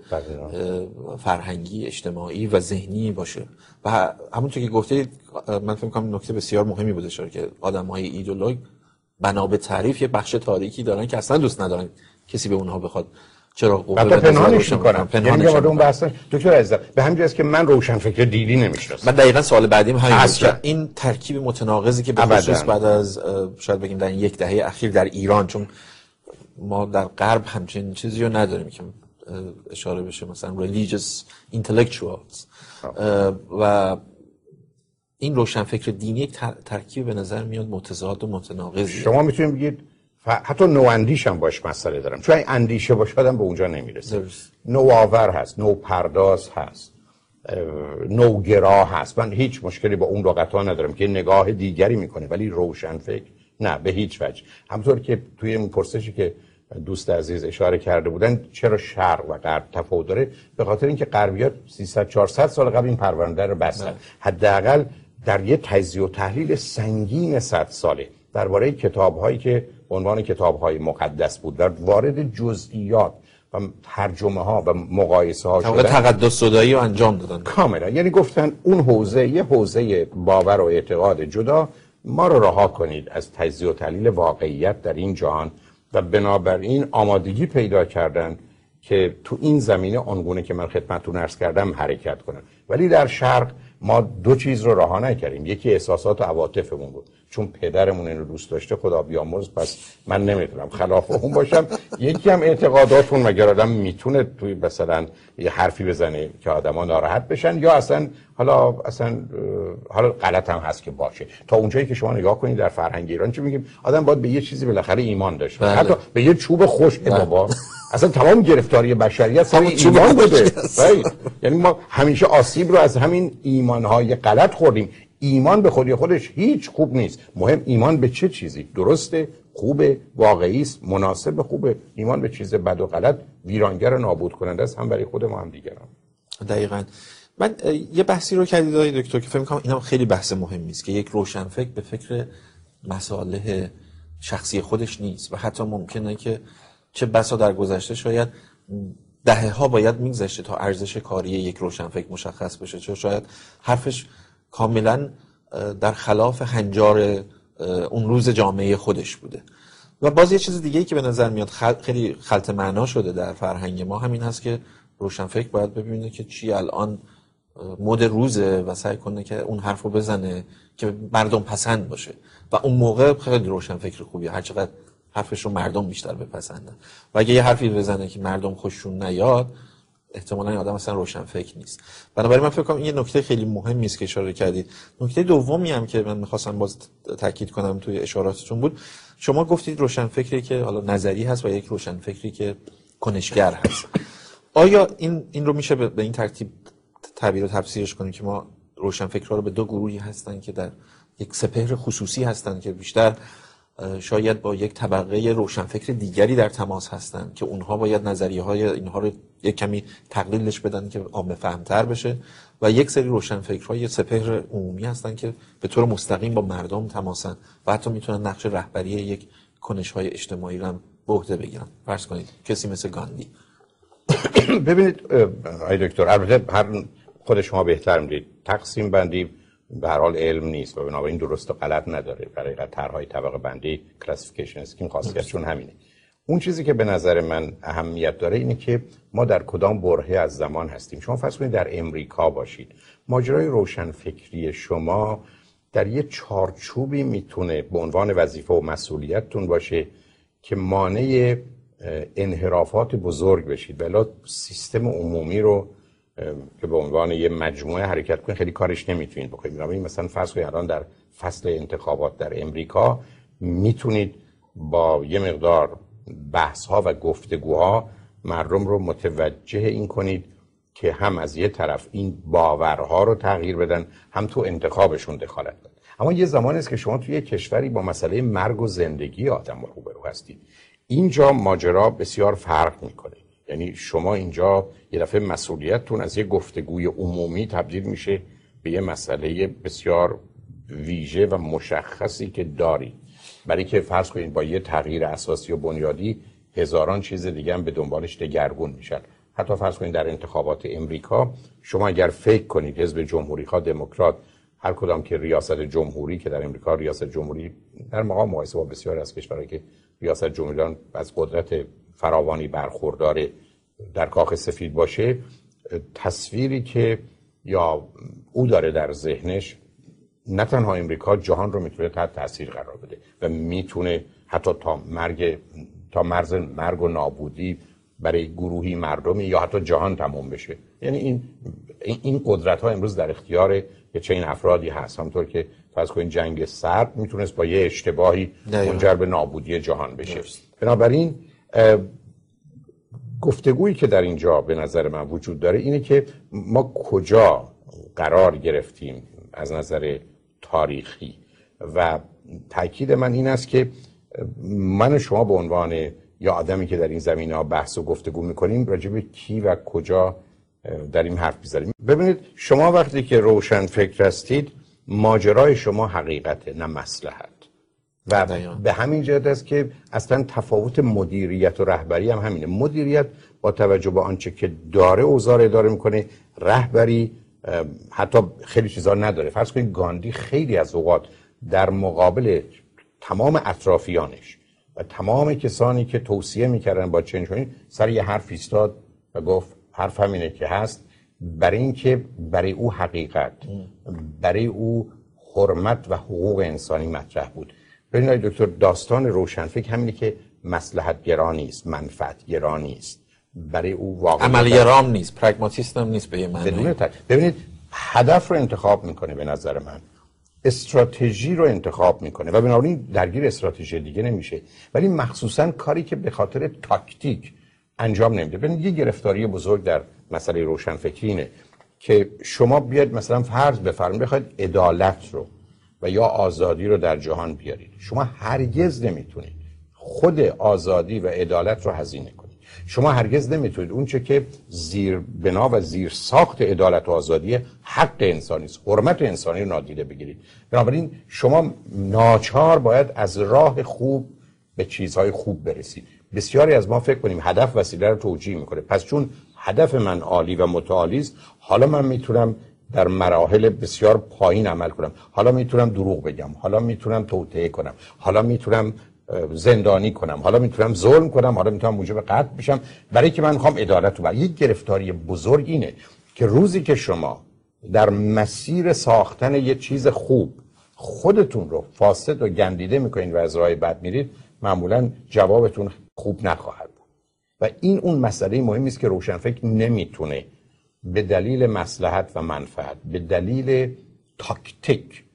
فرهنگی، اجتماعی و ذهنی باشه. و همونطور که گفتید من فکر می‌کنم نکته بسیار مهمی بوده شده که آدم‌های ایدئولوژ بنا به تعریف یه بخش تاریکی دارن که اصلا دوست ندارن کسی به اونها بخواد چراغ قوه بده، پنهانش می‌کنن. یعنی اون بحث دکتر عزیز به همین جاست که من روشنفکر دینی نمی‌شناسم. من دقیقاً سوال بعدیم همین بود، این ترکیب متناقضی که به خصوص بعد از شاید بگیم در یک دهه اخیر در ایران، چون ما در غرب همچین چیزی رو نداریم که اشاره بشه مثلا religious intellectuals و این روشنفکر دینی یک ترکیب به نظر میاد متضاد و متناقضی. شما میتونید بگید حتی نواندیش هم باش مسئله دارم، چون این اندیشه باشه آدم به اونجا نمیرسه. نوآور هست، نوپرداز هست، نوگرا هست. من هیچ مشکلی با اون لغت‌ها ندارم که نگاه دیگری میکنه، ولی روشنفکر نه، به هیچ وجه. همونطور که توی اون پرسشی که دوست عزیز اشاره کرده بودن چرا شرق و غرب تفاوت داره، به خاطر اینکه غربی‌ها 300-400 سال قبل این پرونده رو بستن. حداقل در یه تجزیه و تحلیل سنگین 100 ساله درباره کتاب‌هایی که عنوان کتاب‌های مقدس بود و وارد جزئیات و ترجمه‌ها و مقایسه‌ها شدن، تقدس صدایی رو انجام دادن کاملا. یعنی گفتن اون حوزه یه حوزه باور و اعتقاد جدا، ما رو رها کنید از تجزیه و تحلیل واقعیت در این جهان و بنابراین آمادگی پیدا کردن که تو این زمینه آنگونه که من خدمتتون عرض کردم حرکت کنن. ولی در شرق ما دو چیز رو رها نکردیم، یکی احساسات و عواطفمون بود، چون پدرمون اینو دوست داشته خدا بیامرز، پس من نمیتونم خلاف اون باشم. یکی هم اعتقاداتون، مگر آدم میتونه توی مثلا یه حرفی بزنه که آدما ناراحت بشن، یا اصلا حالا غلط هم هست که باشه. تا اونجایی که شما نگاه کنید در فرهنگ ایران چه میگیم، آدم باید به یه چیزی بالاخره ایمان داشته باشه، حتی به یه چوب خوش بابا. اصلا تمام گرفتاری بشریت سر ایمان بوده. یعنی ما همیشه آسیب رو از همین ایمانهای غلط خوردیم. ایمان به خودی خودش هیچ خوب نیست، مهم ایمان به چه چیزی درسته، خوبه، واقعی است، مناسب، خوبه. ایمان به چیز بد و غلط ویرانگر و نابود کننده است، هم برای خود ما هم دیگران. دقیقاً. من یه بحثی رو کردید آقای دکتر که فکر می‌کنم اینم خیلی بحث مهمی است که یک روشنفکر به فکر مصالح شخصی خودش نیست و حتی ممکنه که چه بسا در گذشته شاید دهه‌ها باید می‌گذشته تا ارزش کاری یک روشنفکر مشخص بشه، چون شاید حرفش کاملا در خلاف هنجار اون روز جامعه خودش بوده و باز یه چیز دیگه‌ای که به نظر میاد خیلی خلط معنا شده در فرهنگ ما همین هست که روشنفکر باید ببینه که چی الان مد روزه و سعی کنه که اون حرفو بزنه که مردم پسند باشه و اون موقع خیلی روشنفکر خوبیه، هر چقدر حرفش رو مردم بیشتر بپسندن. و اگه یه حرفی بزنه که مردم خوششون نیاد احتمالاً این آدم اصلا روشنفکر نیست. بنابراین من فکر کنم این یه نکته خیلی مهمی است که اشاره کردید. نکته دومی هم که من می‌خواستم باز تاکید کنم توی اشاراتتون بود، شما گفتید روشنفکری که حالا نظری هست و یک روشنفکری که کنشگر هست. آیا این رو میشه به این ترتیب تعبیر و تفسیرش کنیم که ما روشنفکرها رو به دو گروهی هستن که در یک سپهر خصوصی هستن که بیشتر شاید با یک طبقه روشنفکر دیگری در تماس هستن که اونها باید نظریه‌های اینها رو یک کمی تقلیلش بدن که عامه فهم‌تر بشه، و یک سری روشنفکرها یه سپهر عمومی هستن که به طور مستقیم با مردم تماسن و حتی میتونن نقش رهبری یک کنش‌های اجتماعی رو هم به عهده بگیرن. فرض کنید کسی مثل گاندی. ببینید آقای دکتر، البته هر خود شما بهتر می‌دونید تقسیم بندی به هر حال علم نیست و بنابراین درست و غلط نداره. برای طرح‌های طبقه بندی کلاسیفیکیشن اسکیم خاصیتشون همینه. اون چیزی که به نظر من اهمیت داره اینه که ما در کدام برهه از زمان هستیم. شما فرض کنید در امریکا باشید، ماجرای روشنفکری شما در یه چارچوبی میتونه به عنوان وظیفه و مسئولیتتون باشه که مانع انحرافات بزرگ بشید، ولی سیستم عمومی رو که به عنوان یه مجموعه حرکت کنید خیلی کارش نمیتونید بکنید. مثلا فرض کنید الان در فصل انتخابات در امریکا میتونید با یه مقدار بحث ها و گفتگوها مردم رو متوجه این کنید که هم از یه طرف این باورها رو تغییر بدن، هم تو انتخابشون دخالت بدن. اما یه زمانی است که شما توی کشوری با مسئله مرگ و زندگی آدم روبرو هستید. اینجا ماجرا بسیار فرق میکنه. یعنی شما اینجا یه دفعه مسئولیتتون از یه گفتگوی عمومی تبدیل میشه به یه مسئله بسیار ویژه و مشخصی که دارید. برای که فرض کنید با یه تغییر اساسی و بنیادی هزاران چیز دیگه هم به دنبالش دگرگون میشن. حتی فرض کنید در انتخابات امریکا شما اگر فکر کنید حزب جمهوری‌خواه، دموکرات، هر کدام که ریاست جمهوری، که در امریکا ریاست جمهوری در مقایسه با بسیاری از کشورهایی که ریاست جمهوری از قدرت فراوانی برخوردار در کاخ سفید باشه، تصویری که یا او داره در ذهنش نه تنها امریکا، جهان رو میتونه تحت تاثیر قرار بده و میتونه حتی تا مرز مرگ و نابودی برای گروهی مردمی یا حتی جهان تموم بشه. یعنی این قدرت ها امروز در اختیار یه چنین افرادی هست. همونطور که فرض کنید جنگ سرد میتونست با یه اشتباهی منجر به نابودی جهان بشه. بنابراین گفتگویی که در اینجا به نظر من وجود داره اینه که ما کجا قرار گرفتیم از نظر تاریخی، و تاکید من این است که من و شما به عنوان یا آدمی که در این زمینه‌ها بحث و گفتگو می‌کنیم راجع به کی و کجا در این حرف می‌زنیم. ببینید شما وقتی که روشن فکر هستید ماجرای شما حقیقته نه مصلحت، و به همین جهت است که اصلا تفاوت مدیریت و رهبری هم همینه. مدیریت با توجه به آنچه که داره اوضاع رو اداره میکنه، رهبری حتی خیلی چیزا نداره. فرض کنید گاندی خیلی از اوقات در مقابل تمام اطرافیانش و تمام کسانی که توصیه میکردن با چنج کنید سر یه حرف ایستاد و گفت حرف همینه که هست، برای اینکه برای او حقیقت، برای او حرمت و حقوق انسانی مطرح بود. ببینید دکتر، داستان روشنفکر همینه که مصلحت گرا نیست، منفعت گرا نیست، برای او واقعا عمل گرام نیست، پرگماتیست هم نیست به یه معنی. ببینید هدف رو انتخاب میکنه، به نظر من استراتژی رو انتخاب میکنه و بنابراین درگیر استراتژی دیگه نمیشه، ولی مخصوصا کاری که به خاطر تاکتیک انجام نمیده. ببینید یه گرفتاری بزرگ در مسئله روشنفکری اینه که شما بیاد مثلا فرض بفرمایید بخواید عدالت رو و یا آزادی رو در جهان بیارید. شما هرگز نمیتونید خود آزادی و عدالت رو هزینه کنید. شما هرگز نمیتونید اون چه که زیر بنا و زیر ساخت عدالت و آزادی حق انسانی است، حرمت انسانی رو نادیده بگیرید. بنابراین شما ناچار باید از راه خوب به چیزهای خوب برسید. بسیاری از ما فکر کنیم هدف وسیله رو توجیه میکنه. پس چون هدف من عالی و متعالی است، حالا من میتونم در مراحل بسیار پایین عمل کنم، حالا میتونم دروغ بگم، حالا میتونم توطئه کنم، حالا میتونم زندانی کنم، حالا میتونم ظلم کنم، حالا میتونم موجب قتل بشم، برای که من میخوام عدالت رو. یک گرفتاری بزرگ اینه که روزی که شما در مسیر ساختن یه چیز خوب خودتون رو فاسد و گندیده میکنین و از راه بد میرید، معمولا جوابتون خوب نخواهد بود. و این اون مسئله مهمی است که روشنفکر نمیتونه به دلیل مصلحت و منفعت، به دلیل تاکتیک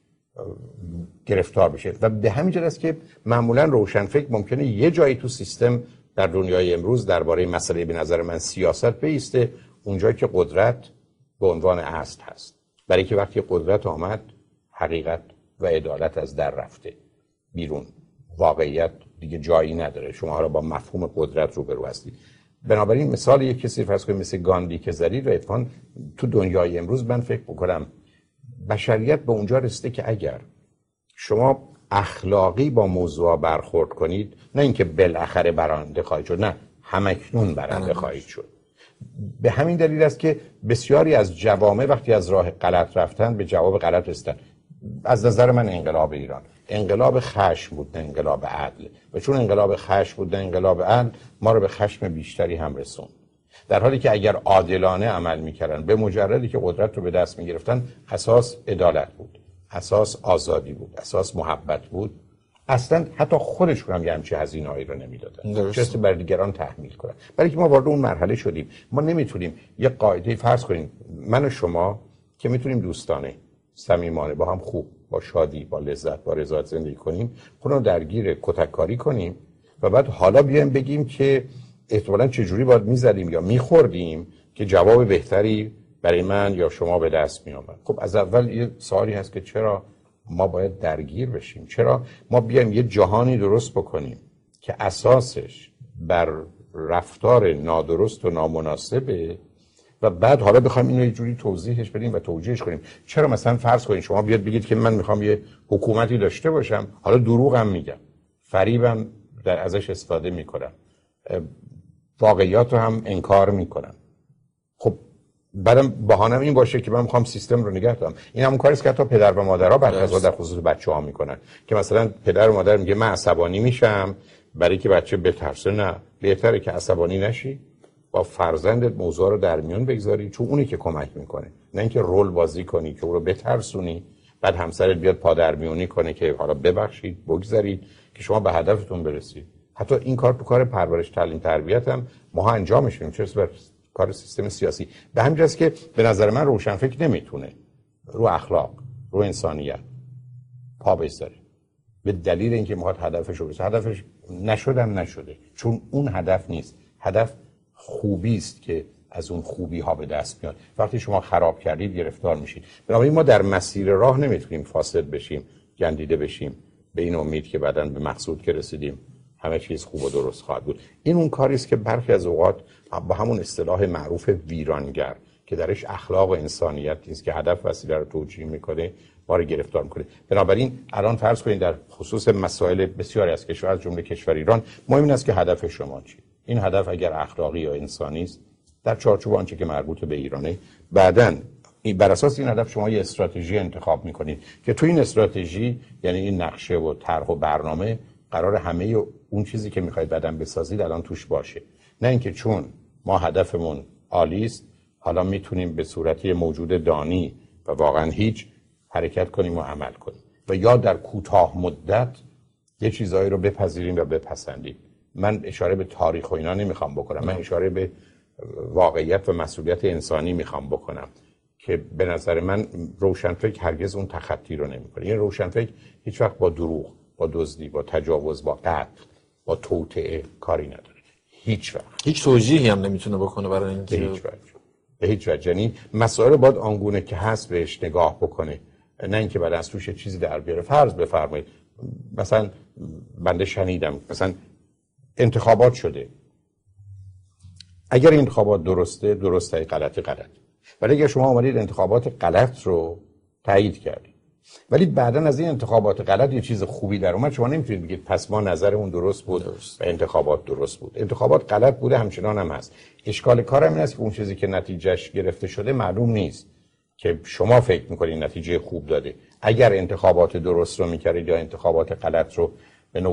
گرفتار بشه. و به همین جهت است که معمولا روشنفکر ممکنه یه جایی تو سیستم در دنیای امروز درباره مسئله به نظر من سیاست بیسته، اونجایی که قدرت به عنوان اصل هست. برای که وقتی قدرت آمد، حقیقت و عدالت از در رفته بیرون، واقعیت دیگه جایی نداره، شما را با مفهوم قدرت روبرو هستید. بنابراین مثال یک کسی فرض کنید مثل گاندی که زدید و اتفاقاً تو دنیای امروز من فکر می‌کنم بشریت به اونجا رسیده که اگر شما اخلاقی با موضوع برخورد کنید، نه اینکه بالاخره برنده خواهید شد، نه همکنون برنده خواهید شد. به همین دلیل است که بسیاری از جوامع وقتی از راه غلط رفتن به جواب غلط رسیدن. از نظر من انقلاب ایران انقلاب خشم بود، نه انقلاب عدل. و چون انقلاب خشم بود، نه انقلاب عدل، ما رو به خشم بیشتری هم رسوند. در حالی که اگر عادلانه عمل میکردن، به مجردی که قدرت رو به دست میگرفتن، اساس عدالت بود، اساس آزادی بود، اساس محبت بود، اصلا حتی خودشون هم یه همچین هزینه‌ای رو نمیدادن، چه بر دیگران تحمیل کنن. برای که ما وارد اون مرحله شدیم. ما نمیتونیم یه قاعده فرض کنیم من و شما که میتونیم دوستانه، صمیمانه، با هم خوب، با شادی، با لذت، با رضایت زندگی کنیم، خودمون درگیر کتککاری کنیم و بعد حالا بیایم بگیم که احتمالاً چجوری باید میزدیم یا میخوردیم که جواب بهتری برای من یا شما به دست میامد. خب از اول یه سوالی هست که چرا ما باید درگیر بشیم؟ چرا ما بیایم یه جهانی درست بکنیم که اساسش بر رفتار نادرست و نامناسبه و بعد حالا بخوایم اینو یه جوری توضیحش بدیم و توجیهش کنیم؟ چرا مثلا فرض کنید شما بیاد بگید که من میخوام یه حکومتی داشته باشم، حالا دروغم میگم، فریبم ازش استفاده میکنم، واقعیات رو هم انکار میکنم. خب بعدم بهانم این باشه که من میخوام سیستم رو نگه دارم. این همون کاریست که حتی پدر و مادرها بعضی در خصوص بچه‌ها میکنن که مثلا پدر و مادر میگه من عصبانی میشم برای که بچه بترسه. نه، بهتره که عصبانی نشی، با فرزندت موضوع رو در میون بگذاری، چون اونی که کمک میکنه، نه اینکه رول بازی کنی که او رو بترسونی، بعد همسرت بیاد پادرمیونی کنه که حالا ببخشید بگذارید که شما به هدفتون برسید. حتی این کار تو کار پرورش، تعلیم، تربیت هم ما انجامش میدیم، چه بر کار سیستم سیاسی. به همین جاست که به نظر من روشنفکر نمیتونه رو اخلاق، رو انسانیت پا بذاره، به دلیل اینکه میخواد هدفش رو برسه. هدفش نشده، چون اون هدف نیست. هدف خوبی است که از اون خوبی ها به دست میاد. وقتی شما خراب کردید گرفتار میشید. بنابراین ما در مسیر راه نمیتونیم فاسد بشیم، گندیده بشیم به این امید که بعداً به مقصود که رسیدیم همه چیز خوب و درست خواهد بود. این اون کاری است که برخی از اوقات با همون اصطلاح معروف ویرانگر که درش اخلاق و انسانیت نیست، که هدف وسیله رو توجیه میکنه، ما رو گرفتار میکنه. بنابراین الان فرض کنید در خصوص مسائل بسیاری از کشور، از جمله کشور ایران، مهم این است که هدف شما چیه. این هدف اگر اخلاقی یا انسانی است، در چارچوب آنچه که مربوط به ایرانه، بعداً بر اساس این هدف شما یه استراتژی انتخاب میکنید که تو این استراتژی، یعنی این نقشه و طرح و برنامه، قرار همه اون چیزی که میخواید بعداً بسازید الان توش باشه. نه اینکه چون ما هدفمون عالی است حالا میتونیم به صورتی موجود دانی و واقعا هیچ حرکت کنیم و عمل کنیم و یا در کوتاه مدت یه چیزایی رو بپذیریم و بپسندیم. من اشاره به تاریخ و اینا نمیخوام بکنم، من اشاره به واقعیت و مسئولیت انسانی میخوام بکنم که به نظر من روشنفکر هرگز اون تخطی رو نمیکنه. این روشنفکر هیچ وقت با دروغ، با دزدی، با تجاوز، با قتل، با توطئه کاری نداره. هیچ وقت. هیچ توجیهی هم نمیتونه بکنه برای اینکه به هیچ وجه. یعنی مسائل باید آنگونه که هست بهش نگاه بکنه، نه اینکه بعد از توش چیزی در بیاره. فرض بفرمایید مثلا بنده شنیدم مثلا انتخابات شده، اگر این انتخابات درسته، غلط. ولی اگر شما اومدید انتخابات غلط رو تایید کردید ولی بعداً از این انتخابات غلط یه چیز خوبی در اومد، شما نمیتونید بگید پس ما نظرمون درست بود و انتخابات درست بود. انتخابات غلط بوده، همچنان هم هست. اشکال کارم این است که اون چیزی که نتیجهش گرفته شده معلوم نیست که شما فکر میکنید نتیجه خوب داده. اگر انتخابات درست رو میکردید یا انتخابات غلط رو به نوعی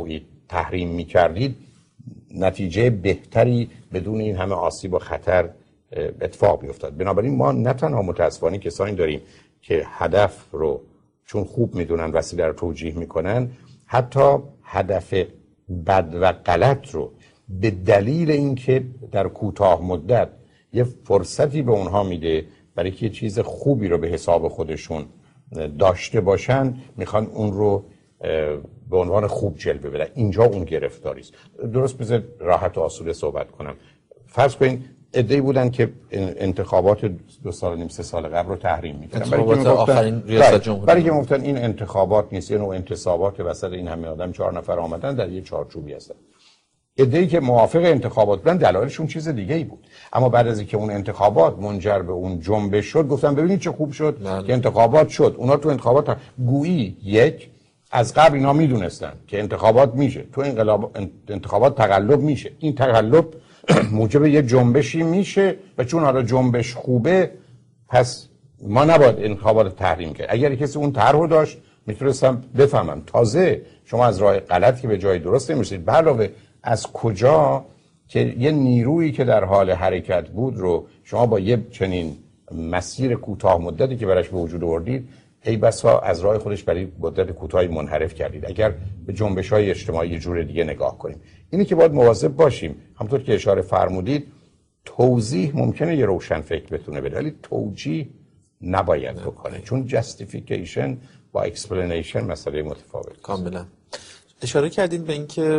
تحریم میکردید نتیجه بهتری بدون این همه آسیب و خطر اتفاق بیفتاد. بنابراین ما نه تنها متاسفانه کسانی داریم که هدف رو چون خوب میدونن وسیله رو توجیه میکنن، حتی هدف بد و غلط رو به دلیل اینکه در کوتاه مدت یه فرصتی به اونها میده برای که یه چیز خوبی رو به حساب خودشون داشته باشن، میخوان اون رو به عنوان خوب جلوه بدن. اینجا اون گرفتاری است. درست بذار راحت و آسوده صحبت کنم. فرض کنین عده‌ای بودن که انتخابات 2 سال و نیم 3 سال قبل رو تحریم می‌کردن، برای که گفتن این انتخابات نیست، یه نوع انتصابات وسط این همه آدم 4 نفر آمدن در یه چارچوبی هستن. عده‌ای که موافق انتخابات بودن دلایلشون چیز دیگه‌ای بود، اما بعد از اینکه اون انتخابات منجر به اون جنبش شد گفتن ببینید چه خوب شد که انتخابات شد. اونا تو انتخابات گویی یک از قبل اینا میدونستن که انتخابات میشه، تو انتخابات تقلب میشه، این تقلب موجب یه جنبشی میشه و چون حالا جنبش خوبه پس ما نباید انتخابات تحریم کرد. اگر کسی اون طرحو داشت میتونستم بفهمم. تازه شما از راه غلط که به جای درست نمیرسید، به علاوه از کجا که یه نیرویی که در حال حرکت بود رو شما با یه چنین مسیر کوتاه مدتی که براش به وجود آوردید ای بسا از راه خودش برای مدت کوتاهی منحرف کردید. اگر به جنبش‌های اجتماعی یه جور دیگه نگاه کنیم، اینی که باید مواظب باشیم. همونطور که اشاره فرمودید توضیح ممکنه یه روشن فکر بتونه بده، ولی توجیه نباید بکنه، چون جاستیفیکیشن با اکسپلینیشن مسئله متفاوت. کاملا اشاره کردین به اینکه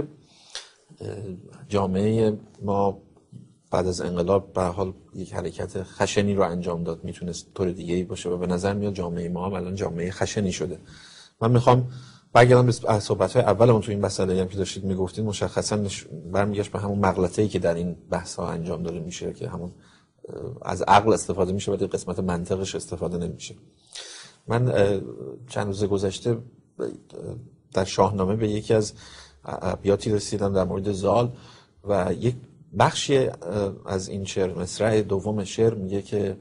جامعه ما بعد از انقلاب به حال یک حرکت خشنی رو انجام داد، میتونست طور دیگه‌ای باشه و به نظر میاد جامعه ما هم الان جامعه خشنی شده. من میخوام برگردم به صحبت‌های اولمون تو این مسئله هم که داشتید میگفتید، مشخصا برمیگشت به همون مغلطه‌ای که در این بحث‌ها انجام داده میشه که همون از عقل استفاده میشه و در قسمت منطقش استفاده نمیشه. من چند روز گذشته در شاهنامه به یکی از ابیاتی رسیدم در مورد زال و یک بخشی از این شعر، مصرع دوم شعر میگه که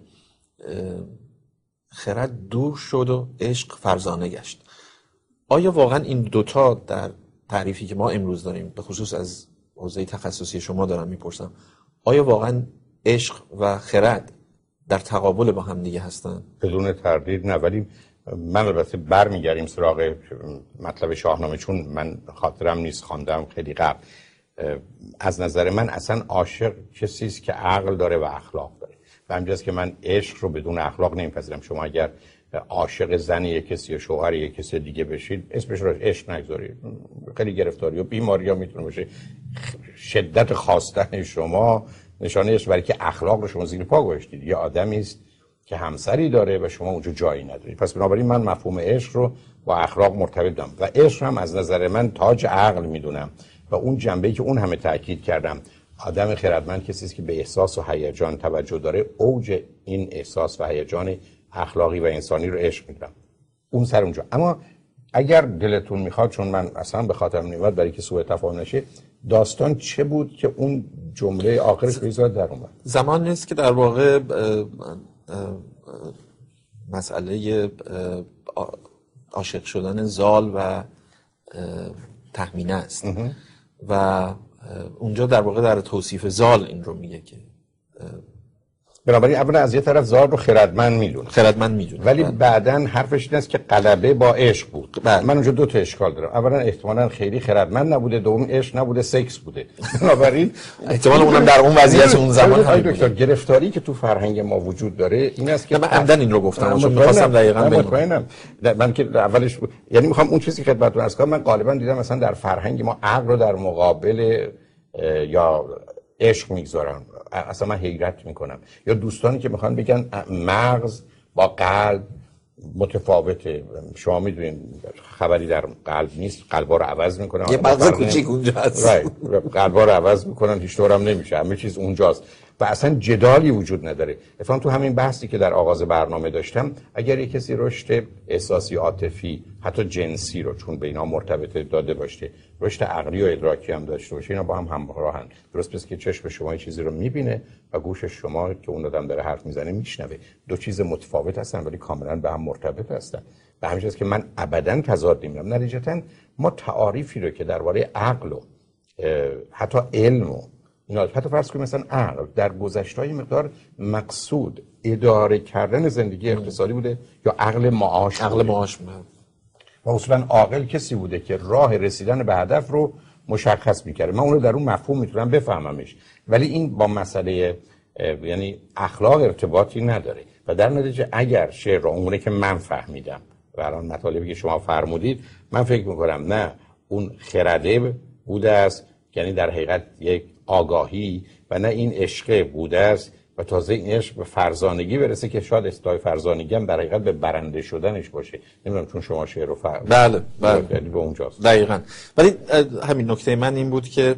خرد دور شد و عشق فرزانه گشت. آیا واقعا این دوتا در تعریفی که ما امروز داریم، به خصوص از حوزه تخصصی شما دارم میپرسم، آیا واقعا عشق و خرد در تقابل با هم دیگه هستن؟ بدون تردید نه، ولی من البته برمیگردیم سراغ مطلب شاهنامه چون من خاطرم نیست خواندم خیلی قبل. از نظر من اصلا عاشق کسی است که عقل داره و اخلاق داره و همینجاست که من عشق رو بدون اخلاق نمیپذیرم. شما اگر عاشق زن یک کسی یا شوهر یک کسی دیگه بشید اسمش رو عشق نگذارید، خیلی گرفتاری و بیماری ها میتونه باشه. شدت خواستن شما نشانه است برای که اخلاق رو شما زیر پا گذاشتید. یه آدمی است که همسری داره و شما اونجا جایی ندارید. پس بنابراین من مفهوم عشق رو با اخلاق مرتبط دارم و عشق هم از نظر من تاج عقل میدونم و اون جنبه‌ای که اون همه تاکید کردم، آدم خردمند کسی است که به احساس و هیجان توجه داره. اوج این احساس و هیجان اخلاقی و انسانی رو عشق میدونم، اون سر اونجا. اما اگر دلتون میخواد، چون من اصلا به خاطرم نمیاد برای که سوء تفاهم نشه، داستان چه بود که اون جمله آخرش بذار در اومد؟ زمان نیست که در واقع مسئله عاشق شدن زال و تهمینه است و اونجا در واقع در توصیف زال این رو میگه که بنابراین اولا از یه طرف زال رو خردمند میدونه ولی بعداً حرفش این است که غلبه با عشق بود. من اونجا دو تا اشکال دارم. اولا احتمالاً خیلی خردمند نبوده، دوم عشق نبوده، سکس بوده. بنابراین احتمالاً اونم در اون وضعیت اون زمان همین دکتر گرفتاری که تو فرهنگ ما وجود داره این است که من عمدن این رو گفتم چون می‌خواستم دقیقاً مطمئنم من که اولش یعنی می‌خوام اون چیزی که خدمتتون عرض کنم، من غالباً دیدم مثلا در فرهنگ ما عقل رو در مقابل یا عشق میگذارن. اصلا من حیرت میکنم. یا دوستانی که میخوان بگن مغز با قلب متفاوته. شما میدونین خبری در قلب نیست، قلبا رو عوض میکنن، یه مغز کوچیک اونجا هست، قلبا رو عوض میکنن، هیچ طورم نمیشه، همه چیز اونجاست. و اصلا جدالی وجود نداره. اتفاقا تو همین بحثی که در آغاز برنامه داشتم، اگر یک کسی رشد احساسی عاطفی حتی جنسی رو چون به اینا مرتبط داده باشه، رشد عقلی و ادراکی هم داشته باشه، اینا با هم همراهن. درست پس که چشم شما یه چیزی رو میبینه و گوش شما که اون آدم داره حرف میزنه میشنوه. دو چیز متفاوت هستن ولی کاملا به هم مرتبط هستن. به همین جاست که من ابداً تضاد نمیبینم. نتیجتاً ما تعاریفی رو که درباره عقل و حتی علم و اینا، حتی فرض کنیم مثلا عقل در گذشته‌های مقدار مقصود اداره کردن زندگی اقتصادی بوده یا عقل معاش بوده. و اصولا عاقل کسی بوده که راه رسیدن به هدف رو مشخص می‌کرده. من اونو در اون مفهوم میتونم بفهممش، ولی این با مسئله یعنی اخلاق ارتباطی نداره و در نتیجه اگر شعر رو اونه که من فهمیدم و الان مطالبی که شما فرمودید، من فکر می‌کنم نه اون خرده بوده است، یعنی در حقیقت یک آگاهی، و نه این عشق بوده است و تازه این عشق به فرزانگی برسه که شاید اصطلاح فرزانگی هم در حقیقت به برنده شدنش باشه. نمیدونم چون شما شعر رو بله یعنی به اونجاست. دقیقاً. ولی همین نکته من این بود که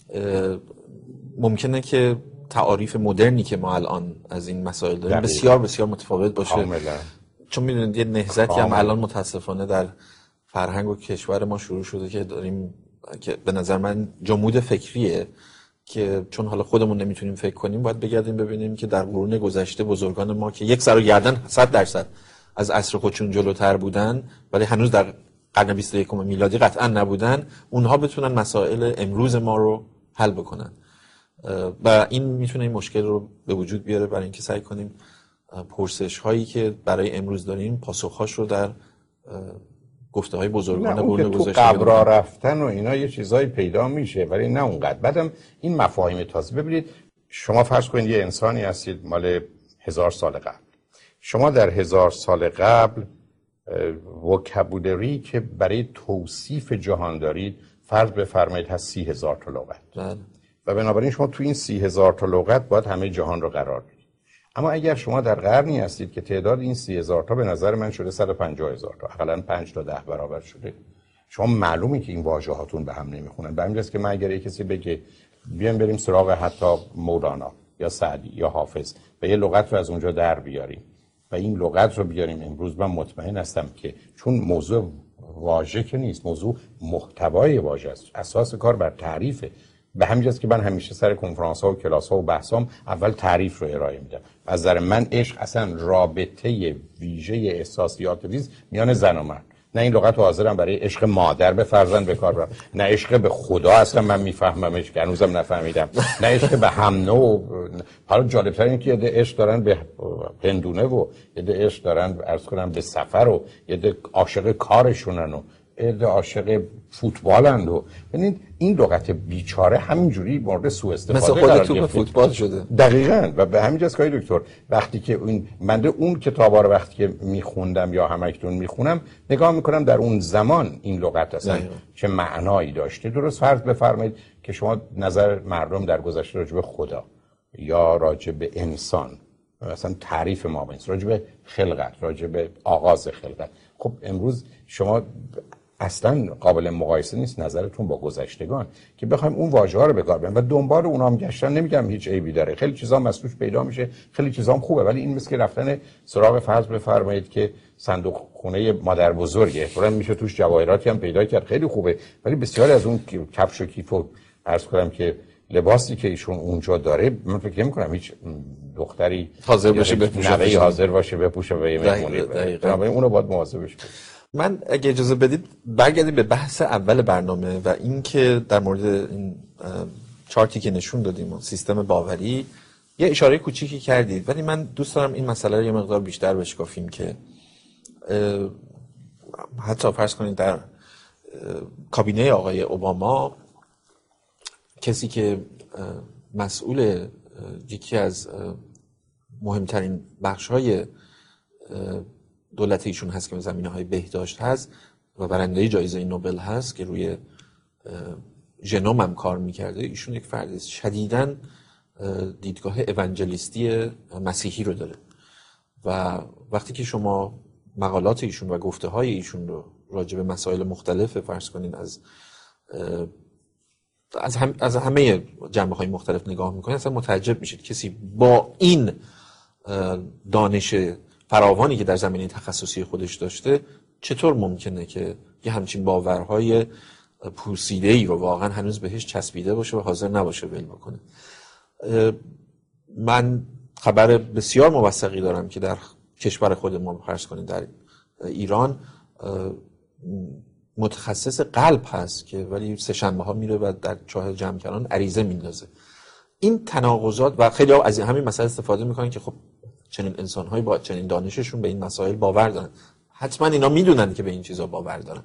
ممکنه که تعاریف مدرنی که ما الان از این مسائل داریم بسیار بسیار متفاوت باشه. کاملا. چون میدونید یه نهضتی هم الان متاسفانه در فرهنگ و کشور ما شروع شده که داریم که به نظر من جمود فکریه که چون حالا خودمون نمیتونیم فکر کنیم، باید بگردیم ببینیم که در قرون گذشته بزرگان ما که یک سر و گردن 100% از عصر خودشون جلوتر بودن ولی هنوز در قرن 21 میلادی قطعا نبودن، اونها بتونن مسائل امروز ما رو حل بکنن و این میتونه این مشکل رو به وجود بیاره. برای اینکه سعی کنیم پرسش هایی که برای امروز داریم پاسخهاش رو در گفته های بزرگان قرون گذشته تو قبرا رفتن و اینا یه چیزایی پیدا میشه ولی نه اونقدر. بعدم این مفاهیم تازه، ببینید شما فرض کنید یه انسانی هستید مال 1000 سال قبل، شما در 1000 سال قبل وکابولری که برای توصیف جهان دارید فرض بفرمایید هست 30,000 تا لغت و بنابراین شما تو این 30,000 تا لغت باید همه جهان رو قرار بدید. اما اگر شما در قرنی هستید که تعداد این 30,000 تا به نظر من شده 150,000 تا، حداقل 5 تا 10 برابر شده، شما معلومه که این واژه‌هاتون به هم نمیخونن. به همین جاست که من اگر کسی بگه بیایم بریم سراغ حتی مولانا یا سعدی یا حافظ و یه لغت رو از اونجا در بیاریم و این لغت رو بیاریم امروز، من مطمئن هستم که چون موضوع واژه که نیست، موضوع محتوای واژه است، اساس کار بر تعریفه. به همین جاست که من همیشه سر کنفرانس‌ها و کلاس‌ها و بحثام اول تعریف رو ارائه میدم. از نظر من عشق اصلا رابطه ویژه احساسیات ریز میان زن و مرد. نه این لغت رو حاضرم برای عشق مادر به فرزند به کار ببرم، نه عشق به خدا اصلا من میفهممش که هنوزم نفهمیدم، نه عشق به همنو. حالا جالب‌تر این که یه عشق دارن به هندونه و یه عشق دارن عرض کنم به سفر و یه عاشق کارشونن و یه عاشق فوتبالند و ببینید این لغت بیچاره همینجوری مورد سوء استفاده مثل خود توپ فوتبال شده. دقیقاً. و به همین جاست که دکتر وقتی که اون کتابا رو وقتی که میخوندم یا همکنون میخونم نگاه میکنم در اون زمان این لغت اصلا چه معنایی داشته. درست فرض بفرمایید که شما نظر مردم در گذشته راجع به خدا یا راجع به انسان، مثلا تعریف ما به راجع به خلقت، راجع به آغاز خلقت، خب امروز شما اصلا قابل مقایسه نیست نظرتون با گذشتگان که بخوایم اون واژه‌ها رو به کار ببریم و دنبال اونها هم گشتن. نمیگم هیچ عیبی داره، خیلی چیزا مسئولش پیدا میشه، خیلی چیزا هم خوبه، ولی این مثل که رفتن سراغ فرض بفرمایید که صندوق خونه مادر بزرگه، فوراً میشه توش جواهراتی هم پیدا کرد، خیلی خوبه، ولی بسیاری از اون کفش و کیف و عرض کنم که لباسی که ایشون اونجا داره، من فکر نمی‌کنم هیچ دختری حاضر باشه بپوشه، حاضر باشه بپوشه و یه اونو باید مواظبش باشه. من اگه اجازه بدید برگردیم به بحث اول برنامه و این که در مورد این چارتی که نشون دادیم و سیستم باوری یه اشاره کوچیکی کردید، ولی من دوست دارم این مسئله رو یه مقدار بیشتر بشکافیم که حتی فرض کنید در کابینه آقای اوباما کسی که مسئول یکی از مهمترین بخش‌های دولت ایشون هست که زمینه‌های بهداشت هست و برنده جایزه نوبل هست که روی ژنوم هم کار می‌کرده، ایشون یک فرد شدیداً دیدگاه اونجلیستی مسیحی رو داره و وقتی که شما مقالات ایشون و گفته‌های ایشون رو راجع به مسائل مختلف فرض کنین از از همه جنبه‌های مختلف نگاه میکنید، اصلا متعجب میشید کسی با این دانش فراوانی که در زمینه تخصصی خودش داشته چطور ممکنه که یه همچین باورهای پوسیده‌ای رو واقعا هنوز بهش چسبیده باشه و حاضر نباشه ول بکنه. من خبر بسیار موثقی دارم که در کشور خود ما فرض کنید در ایران متخصص قلب هست که ولی سه شنبه ها میره و در چاه جمع‌کران عریضه میندازه. این تناقضات و خیلی ها از همین مسئله استفاده میکنن که خب چنین انسان‌هایی با چنین دانششون به این مسائل باور دارن، حتما اینا میدونن که به این چیزا باور دارن،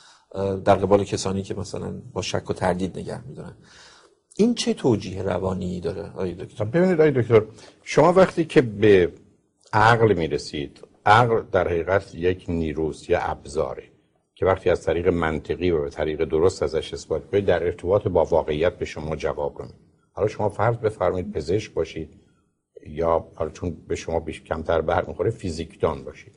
در قبال کسانی که مثلا با شک و تردید نگه میدارن. این چه توجیه روانی داره آقای دکتر؟ ببینید آقای دکتر، شما وقتی که به عقل میرسید، عقل در حقیقت یک نیروست یا ابزاره که وقتی از طریق منطقی و به طریق درست ازش استفاده کنید در ارتباط با واقعیت به شما جواب رو میده. حالا شما فرض بفرمایید پزشک باشید یا حالا چون به شما بیش کمتر برمیخوره فیزیکدان باشید.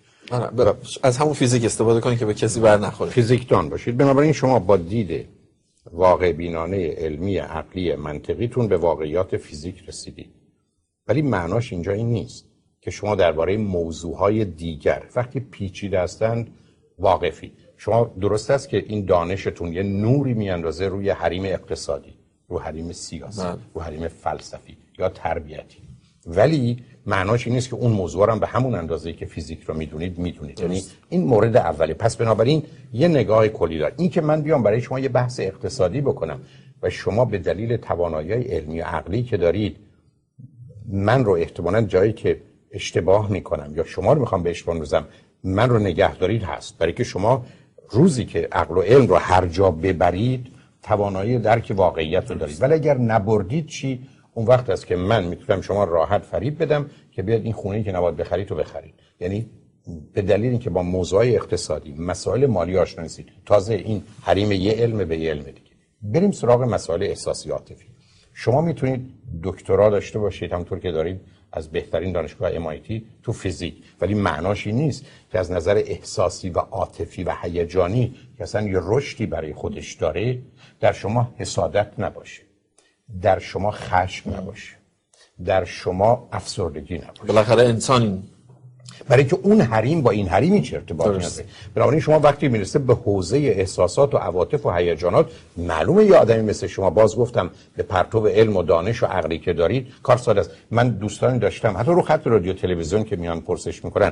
از همون فیزیک استفاده کنید که به کسی بر نخوره. فیزیکدان باشید. بنابراین شما با دید واقع بینانه علمی عقلی منطقیتون به واقعیات فیزیک رسیدید. ولی معناش اینجا این نیست که شما درباره موضوعهای دیگر وقتی پیچیده هستند واقفی. شما درست است که این دانشتون یه نوری میاندازه روی حریم اقتصادی، رو حریم سیاسی، رو حریم فلسفی یا تربیتی، ولی معناش این نیست که اون موضوع رو هم به همون اندازه‌ای که فیزیک رو میدونید. یعنی این مورد اولی. پس بنابراین یه نگاه کلی داره. این که من بیام برای شما یه بحث اقتصادی بکنم و شما به دلیل توانایی‌های علمی و عقلی که دارید من رو احتمالاً جایی که اشتباه میکنم یا شما رو میخوام به اشتباه بندازم من رو نگه دارید هست، برای که شما روزی که عقل و علم رو هر جا ببرید توانایی درک واقعیت رو دارید. ولی اگر نبردید چی؟ اون وقت است که من میتونم شما راحت فریب بدم که بیاد این خونه‌ای که نباید بخرید رو بخرید. یعنی به دلیل اینکه با موضوعات اقتصادی، مسائل مالی آشنا نیستید، تازه این حریم یه علم به یه علم دیگه. بریم سراغ مسائل احساسی عاطفی. شما میتونید دکترا داشته باشید همونطور که دارید از بهترین دانشگاه MIT تو فیزیک، ولی معناش این نیست که از نظر احساسی و عاطفی و هیجانی که اصلا یه رشدی برای خودش داره در شما حسادت نباشه، در شما خشم نباشه، در شما افسردگی نباشه. بالاخره انسان، برای که اون حریم با این حریم هیچ ارتباطی نداره. بنابراین شما وقتی میرسه به حوزه احساسات و عواطف و هیجانات، معلومه یه آدمی مثل شما، باز گفتم به پرتو علم و دانش و عقلی که دارید کار ساده است. من دوستانی داشتم حتی رو خط رادیو تلویزیون که میان پرسش میکنن،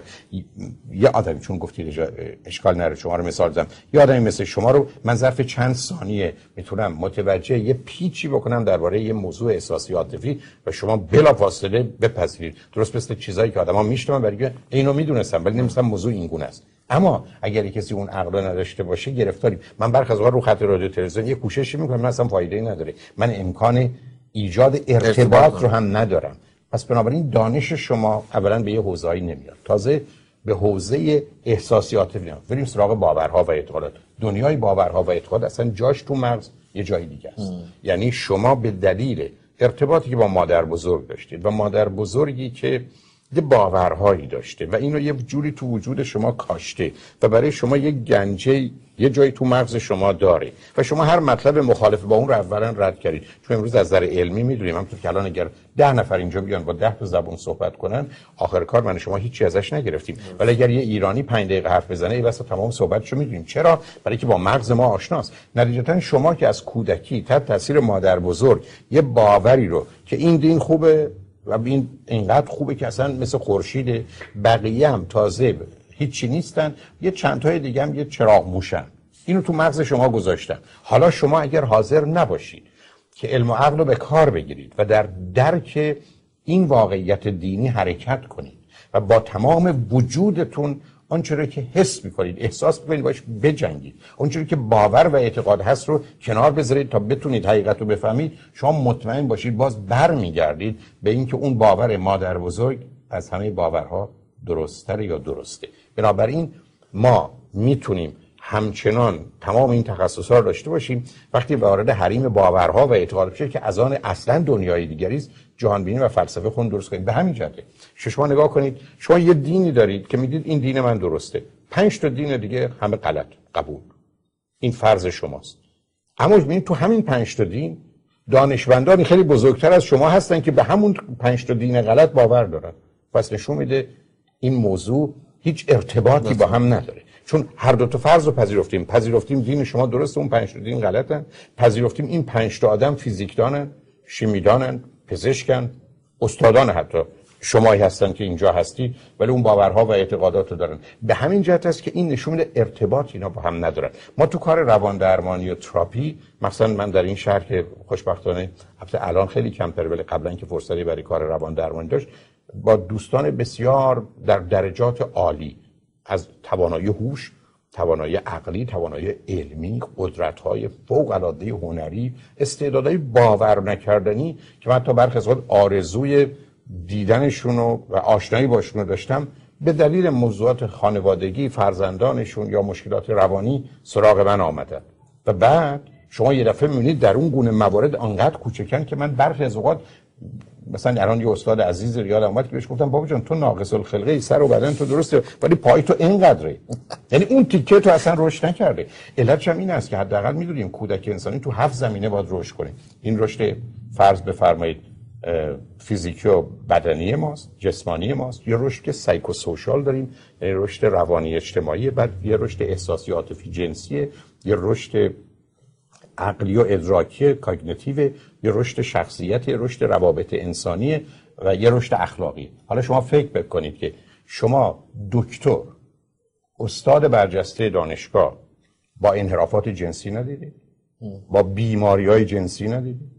یه آدمی چون گفتید اشکال نره شما رو مثال بزنم، یه آدمی مثل شما رو من ظرف چند ثانیه میتونم متوجه یه پیچی بکنم درباره یه موضوع احساسی عاطفی و شما بلافاصله بپذیرید. درست مثل چیزایی که آدما میشنون برای اینو میدونستم ولی نمی‌دونستم موضوع این گونه است. اما اگر کسی اون عقل نداشته باشه گرفتاریم. من برخلاف از رو خط رادیو تلویزیون یه کوششی میکنم، اصلا فایده‌ای نداره، من امکان ایجاد ارتباط رو هم ندارم. پس بنابراین دانش شما اولا به یه حوزه‌ای نمیاد، تازه به حوزه احساسی عاطفی نمیاد. بریم سراغ باورها و اعتقادات. دنیای باورها و اعتقاد اصلا جاش تو مغز یه جای دیگه است. یعنی شما به دلیل ارتباطی که با مادر بزرگ داشتید و مادر بزرگی که یه باورهایی داشته و اینو یه جوری تو وجود شما کاشته و برای شما یه گنجه یه جایی تو مغز شما داره و شما هر مطلب مخالف با اون رو اولا رد کردید. چون امروز از نظر علمی میدونیم همونطور که الان اگر 10 نفر اینجا بیان با 10 تا زبان صحبت کنن آخر کار من شما هیچی ازش نگرفتیم، ولی اگر یه ایرانی 5 دقیقه حرف بزنه ای واسه تمام صحبتشو میدونیم. چرا؟ برای که با مغز ما آشناست. نتیجتا شما که از کودکی تحت تاثیر مادر بزرگ یه باوری رو که این دین خوبه و این اینقدر خوبه که اصلا مثل خورشید، بقیه هم تازه هیچی نیستن، یه چند تای دیگه هم یه چراغ موشن، اینو تو مغز شما گذاشتن. حالا شما اگر حاضر نباشید که علم و عقل رو به کار بگیرید و در درک این واقعیت دینی حرکت کنید و با تمام وجودتون آنچه که حس میکنید، احساس میکنید باش بجنگید، آنچه که باور و اعتقاد هست رو کنار بذارید تا بتونید حقیقت رو بفهمید، شما مطمئن باشید باز برمیگردید به اینکه اون باور مادر بزرگ از همه باورها درست‌تر یا درسته. بنابراین ما میتونیم همچنان تمام این تخصص‌ها رو داشته باشیم وقتی وارد حریم باورها و اعتقاد بشه که از آن اصلا دنیای دیگری است، جهانبینی و فلسفه خون درست کنید. به همین جهته شما نگاه کنید، شما یه دینی دارید که میدید این دین من درسته، 5 تا دین دیگه همه غلط، قبول، این فرض شماست. اما ببینید تو همین 5 تا دین دانشمندانی خیلی بزرگتر از شما هستن که به همون 5 تا دین غلط باور دارن. پس نشون میده این موضوع هیچ ارتباطی با هم نداره، چون هر دو تا فرض رو پذیرفتیم دین شما درسته، اون 5 تا دین غلطن، پذیرفتیم این 5 تا آدم فیزیکدانن، شیمیدانن، پزشکن، استادان حتی شمایی هستن که اینجا هستی، ولی اون باورها و اعتقادات رو دارن. به همین جهت است که این نشون میده ارتباط اینا با هم ندارن. ما تو کار روان درمانی و تراپی، مثلا من در این شهر که خوشبختانه الان خیلی کمتره ولی قبلا که فرصتی برای کار روان درمانی داشت، با دوستان بسیار در درجات عالی از توانایی هوش، توانایی عقلی، توانایی علمی، قدرت‌های فوق‌العاده هنری، استعدادهای باور نکردنی که من تا برخی از اوقات آرزوی دیدنشون و آشنایی باشون داشتم، به دلیل موضوعات خانوادگی، فرزندانشون یا مشکلات روانی سراغ من آمدن. و بعد شما یه دفعه می‌بینید در اون گونه موارد انقدر کوچکن که من برخی از اوقات مثلا الان یه استاد عزیز یادم اومد که بهش گفتم بابا جان تو ناقص الخلقه، سر و بدن تو درسته ولی پای تو اینقدره، یعنی اون تیکه تو اصلا رشد نکرده. علتش هم این است که حداقل می‌دونیم کودک انسانی تو 7 زمینه باید رشد کنه. این رشد فرض بفرمایید فیزیکی و بدنی ماست، جسمانی ماست، یا رشد که سایکوسوشال داریم، یعنی رشد روانی اجتماعی، بعد یه رشد احساسی عاطفی جنسیه، یا رشد عقلی و ادراکی کاگنیتیو، یا رشد شخصیت، یا رشد روابط انسانی و یه رشد اخلاقی. حالا شما فکر بکنید که شما دکتر، استاد برجسته دانشگاه با انحرافات جنسی ندیدید؟ با بیماری‌های جنسی ندیدید؟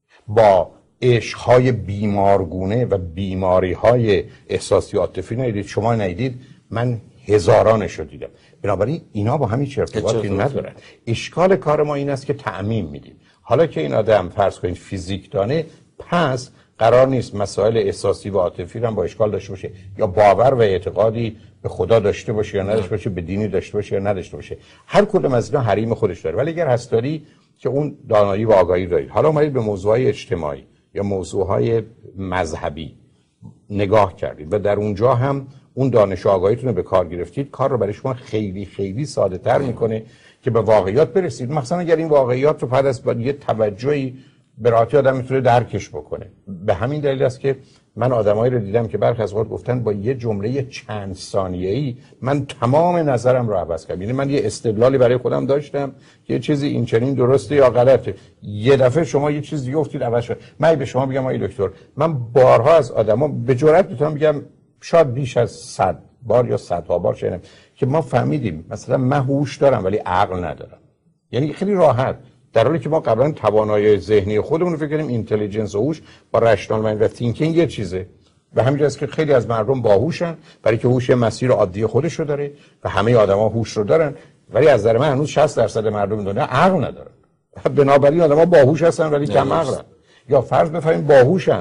با عشق‌های بیمارگونه و بیماری‌های احساسی عاطفی ندیدید؟ شما ندیدید، من هزارانش رو دیدم. بنابراین اینا با همین ارتباطی ندارن. اشکال کار ما این است که تعمیم میدیم. حالا که این آدم فرض کنید فیزیک دانه، پس قرار نیست مسائل احساسی و عاطفی هم با اشکال داشته باشه، یا باور و اعتقادی به خدا داشته باشه یا نداشته باشه، به دینی داشته باشه یا نداشته باشه. هر کدوم از اینا حریم خودش داره. ولی اگر هست داری که اون دانایی و آگاهی دارید، حالا اومدید به موضوعهای اجتماعی یا موضوعهای مذهبی نگاه کردید و در اونجا هم اون دانش و آگاهیتون رو به کار گرفتید، کار رو برای شما خیلی خیلی ساده تر میکنه که به واقعیات برسید. مثلا اگر این واقعیات رو بعد از یه توجهی به راحتی آدم میتونه درکش بکنه. به همین دلیل است که من آدمایی رو دیدم که برخی از اوقات گفتن با یه جمله چند ثانیه‌ای من تمام نظرم رو عوض کردم. یعنی من یه استدلالی برای خودم داشتم که یه چیزی این چنین درسته یا غلطه، یه دفعه شما یه چیز دیگه گفتید عوض شد. من به شما بگم آقای دکتر، من بارها از آدما به جرئت میتونم بگم شاید بیش از 100 بار یا صدها بار شنیدم که ما فهمیدیم مثلا من هوش دارم ولی عقل ندارم. یعنی خیلی راحت، در حالی که ما قبلا توانایی ذهنی خودمون رو فکر کنیم اینتلیجنس و هوش با رشنال مایند و تینکینگ یه چیزه. و همینجاست که خیلی از مردم باهوشن برای که هوش مسیر عادی خودش رو داره و همه آدما هوش رو دارن، ولی از نظر من هنوز 60% مردم دنیا عقل ندارن. بنابراین آدما باهوش هستن ولی کم عقلن. یا فرض بفرمایید باهوشن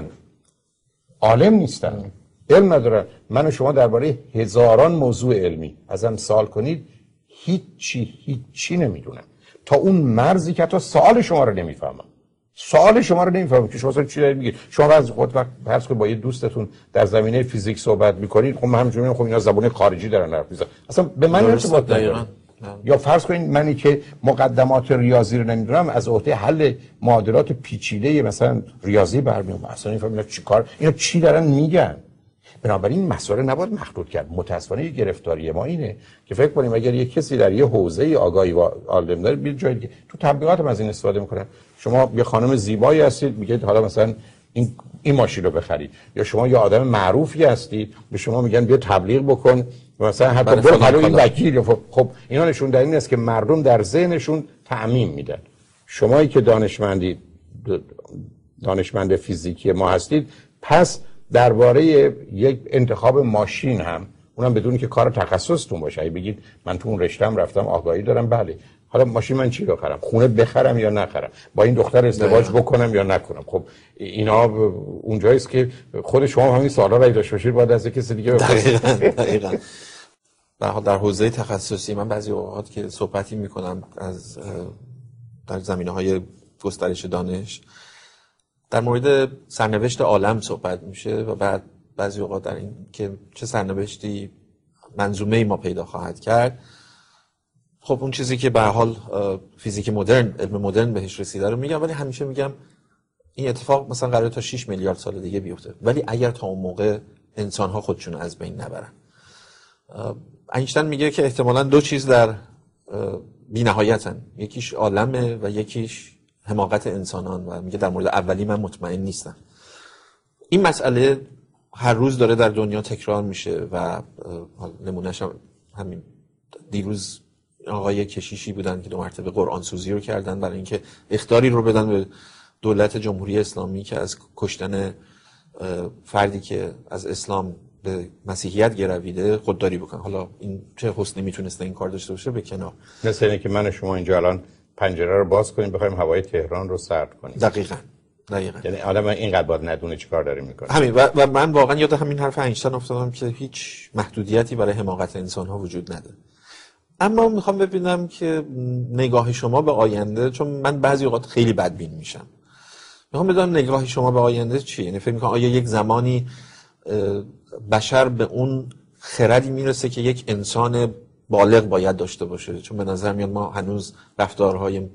عالم نیستن، علم ندارن. من و شما درباره هزاران موضوع علمی ازم سوال کنید، هیچی نمیدونم، تا اون مرزی که تا سوال شما رو نمیفهمم. که شما اصلا چی دارید میگید. شما از خود وقت فرض کنید با یه دوستتون در زمینه فیزیک صحبت میکنید، خب همینجوری خب اینا زبان خارجی دارن حرف میزنن، اصلا به من ارتباط نداره. یا فرض کنید منی که مقدمات ریاضی رو نمیدونم، از عهده حل معادلات پیچیده مثلا ریاضی برمیام، اصلا نمیفهمم اینا چی دارن میگن. بنابراین مسئله نباید مخلوط کرد. متاسفانه گرفتاری ما اینه که فکر کنیم اگر یک کسی در یه حوزه آگاهی و عالم داره بیاد جای دیگه، تو تبلیغات هم از این استفاده میکنن. شما یه خانم زیبایی هستید میگید حالا مثلا این ماشین رو بخرید، یا شما یه آدم معروفی هستید به شما میگن بیا تبلیغ بکن مثلا حتی برو حالا این وکیل. خب اینا نشون دهنده است که مردم در ذهنشون تعمیم میدن. شمایی که دانشمند فیزیکی ما هستید، پس درباره یک انتخاب ماشین هم، اونم بدون که کار تخصصتون باشه، اگه بگید من تو اون رشته‌ام رفتم آگاهی دارم، بله حالا ماشین من چی بخرم، خونه بخرم یا نخرم، با این دختر ازدواج بکنم یا نکنم، خب اینا اونجایی است که خود شما همین سوالا رو داشته باشید باید از کسی دیگه بپرسید. دقیقاً. در حوزه تخصصی من بعضی اوقات که صحبتی میکنم از در زمینه‌های گسترش دانش، در مورد سرنوشت عالم صحبت میشه و بعد بعضی اوقات در این که چه سرنوشتی منظومه ما پیدا خواهد کرد. خب اون چیزی که به هر حال فیزیک مدرن، علم مدرن بهش رسیده رو میگم، ولی همیشه میگم این اتفاق مثلا قراره تا 6 میلیارد سال دیگه بیفته، ولی اگر تا اون موقع انسان‌ها خودشون از بین نبرن. اینشتین میگه که احتمالاً دو چیز در بی‌نهایتن، یکیش عالمه و یکیش حماقت انسانان، و میگه در مورد اولی من مطمئن نیستم. این مسئله هر روز داره در دنیا تکرار میشه و نمونهش همین دیروز آقای کشیشی بودن که 2 مرتبه قرآن سوزی رو کردن برای اینکه اخطاری رو بدن به دولت جمهوری اسلامی که از کشتن فردی که از اسلام به مسیحیت گرویده خودداری بکنه. حالا این چه حسنی میتونسته این کار داشته باشه به کنار. مثل اینه که من و شما اینجا الان پنجره رو باز کنیم بخوایم هوای تهران رو سرد کنیم. دقیقاً. یعنی آدم اینقدر باید ندونه چیکار داره میکنه. همین و من واقعا یاد همین حرف اینشتین افتادم که هیچ محدودیتی برای حماقت انسان ها وجود نداره. اما میخوام ببینم که نگاه شما به آینده، چون من بعضی اوقات خیلی بدبین میشم، میخوام بدونم نگاه شما به آینده چیه؟ یعنی فکر میکنم آیا یک زمانی بشر به اون خردی میرسه که یک انسان بالغ باید داشته باشه؟ چون به نظر میاد ما هنوز رفتارهای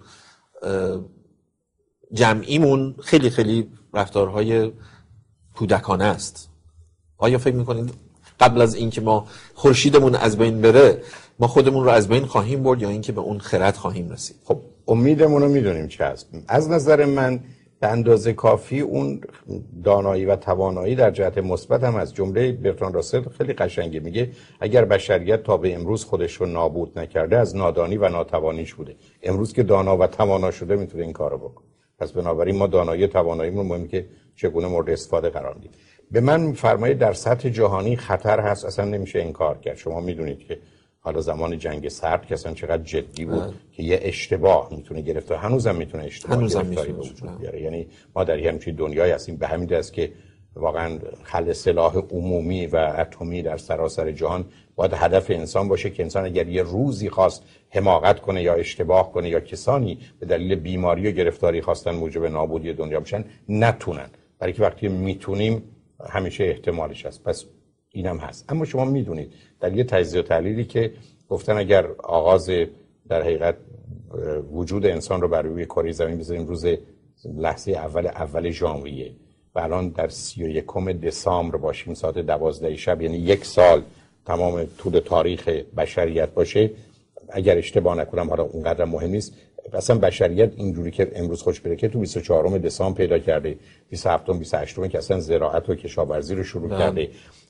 جمعیمون خیلی خیلی رفتارهای کودکانه است. آیا فکر میکنید قبل از اینکه ما خورشیدمون از بین بره ما خودمون رو از بین خواهیم برد، یا اینکه به اون خرد خواهیم رسید؟ خب امیدمون رو میدونیم چه هست. از نظر من به اندازه کافی اون دانایی و توانایی در جهت مثبت هم از جمله برتراند راسل خیلی قشنگه، میگه اگر بشریت تا به امروز خودش رو نابود نکرده از نادانی و ناتوانیش بوده، امروز که دانا و توانا شده میتونه این کارو بکنه. پس بنابراین ما دانایی و تواناییمون مهمه که چگونه مورد استفاده قرار بدیم. به من میفرمایید در سطح جهانی خطر هست، اصلا نمیشه انکار کرد. شما میدونید که حالا زمان جنگ سرد که اصلا چقدر جدی بود که یه اشتباه میتونه گرفته، هنوزم میتونه اشتباه گرفتاری وجود بیاره. یعنی ما در همچین دنیایی هستیم، به همین دلیل که واقعا خلق سلاح عمومی و اتمی در سراسر جهان باید هدف انسان باشه که انسان اگر یه روزی خواست حماقت کنه یا اشتباه کنه یا کسانی به دلیل بیماری و گرفتاری خواستن موجب نابودی دنیا بشن نتونن، برای که وقتی میتونیم همیشه احتمالش هست. پس اینم هست. اما شما میدونید در یه تجزیه و تحلیلی که گفتن اگر آغاز در حقیقت وجود انسان رو بر روی کره زمین بذاریم روز لحظه اول ژانویه و الان در 31 دسامبر باشیم ساعت 12 شب، یعنی 1 سال تمام طول تاریخ بشریت باشه، اگر اشتباه نکنم، حالا اونقدر مهم نیست، اصلا بشریت اینجوری که امروز خوش بره که تو 24 دسامبر پیدا کرده، 27 28 که اصلا زراعت و کشاورزی رو شروع کرده.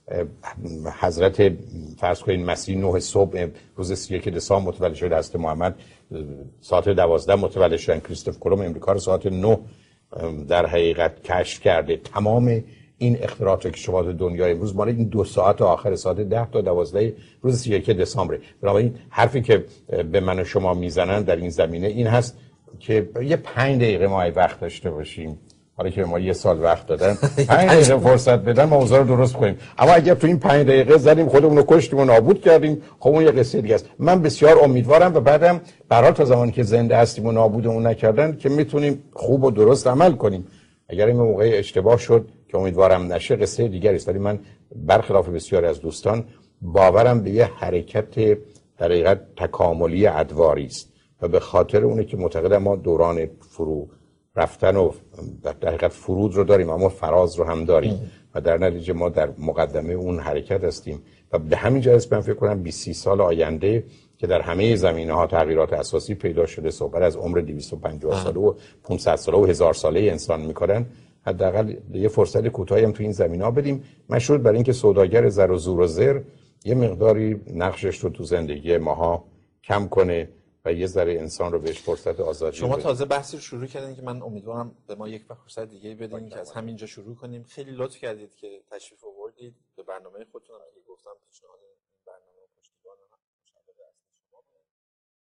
حضرت فرض کنید مسیح 9 صبح روز 31 دسامبر متولد شد، حضرت محمد ساعت 12 متولد شدن، کریستوف کلمب امریکا رو ساعت 9 در حقیقت کشف کرده. تمام این اختراعات که شما دنیای امروز مال این 2 ساعت آخر ساعت 10 تا 12 روز 31 دسامبر. بنابراین حرفی که به من و شما میزنن در این زمینه این هست که یه 5 دقیقه ما وقت داشته باشیم، حالا که ما 1 سال وقت دادن 5 دقیقه فرصت بدن ما اوضاع رو درست کنیم. اما اگر تو این 5 دقیقه زدیم خودمون رو کشتیم و نابود کردیم، خب اون یه قصه دیگه است. من بسیار امیدوارم و بعدم برای تا زمانی که زنده هستیم و نابودمون نکردن که میتونیم خوب و درست عمل کنیم. اگر این موقع اشتباه شد که امیدوارم نشه قصه دیگری است، ولی من برخلاف بسیاری از دوستان باورم به یه حرکت در حقیقت تکاملی ادواری است و به خاطر اونه که معتقدم ما دوران فرو رفتن و در حقیقت فرود رو داریم اما فراز رو هم داریم و در نتیجه ما در مقدمه اون حرکت هستیم و به همین جهت من فکر کنم 20 سال آینده که در همه زمینه‌ها تغییرات اساسی پیدا شده، صحبت از عمر 250 ساله و 500 ساله و 1000 ساله انسان می‌کنن، حداقل یه فرصت کوتاهی هم تو این زمینه‌ها بدیم. مشروط بر اینکه سوداگر زر و زور و زر یه مقداری نقشش رو تو زندگی ماها کم کنه و یه ذره انسان رو بهش فرصت آزادی شما بده. تازه بحثی رو شروع کردین که من امیدوارم به ما یک فرصت دیگه بدین که از همینجا شروع کنیم. خیلی لطف کردید که تشریف آوردید به برنامه خودتون. هم گفتم پیشنهاد برنامه پشتیبان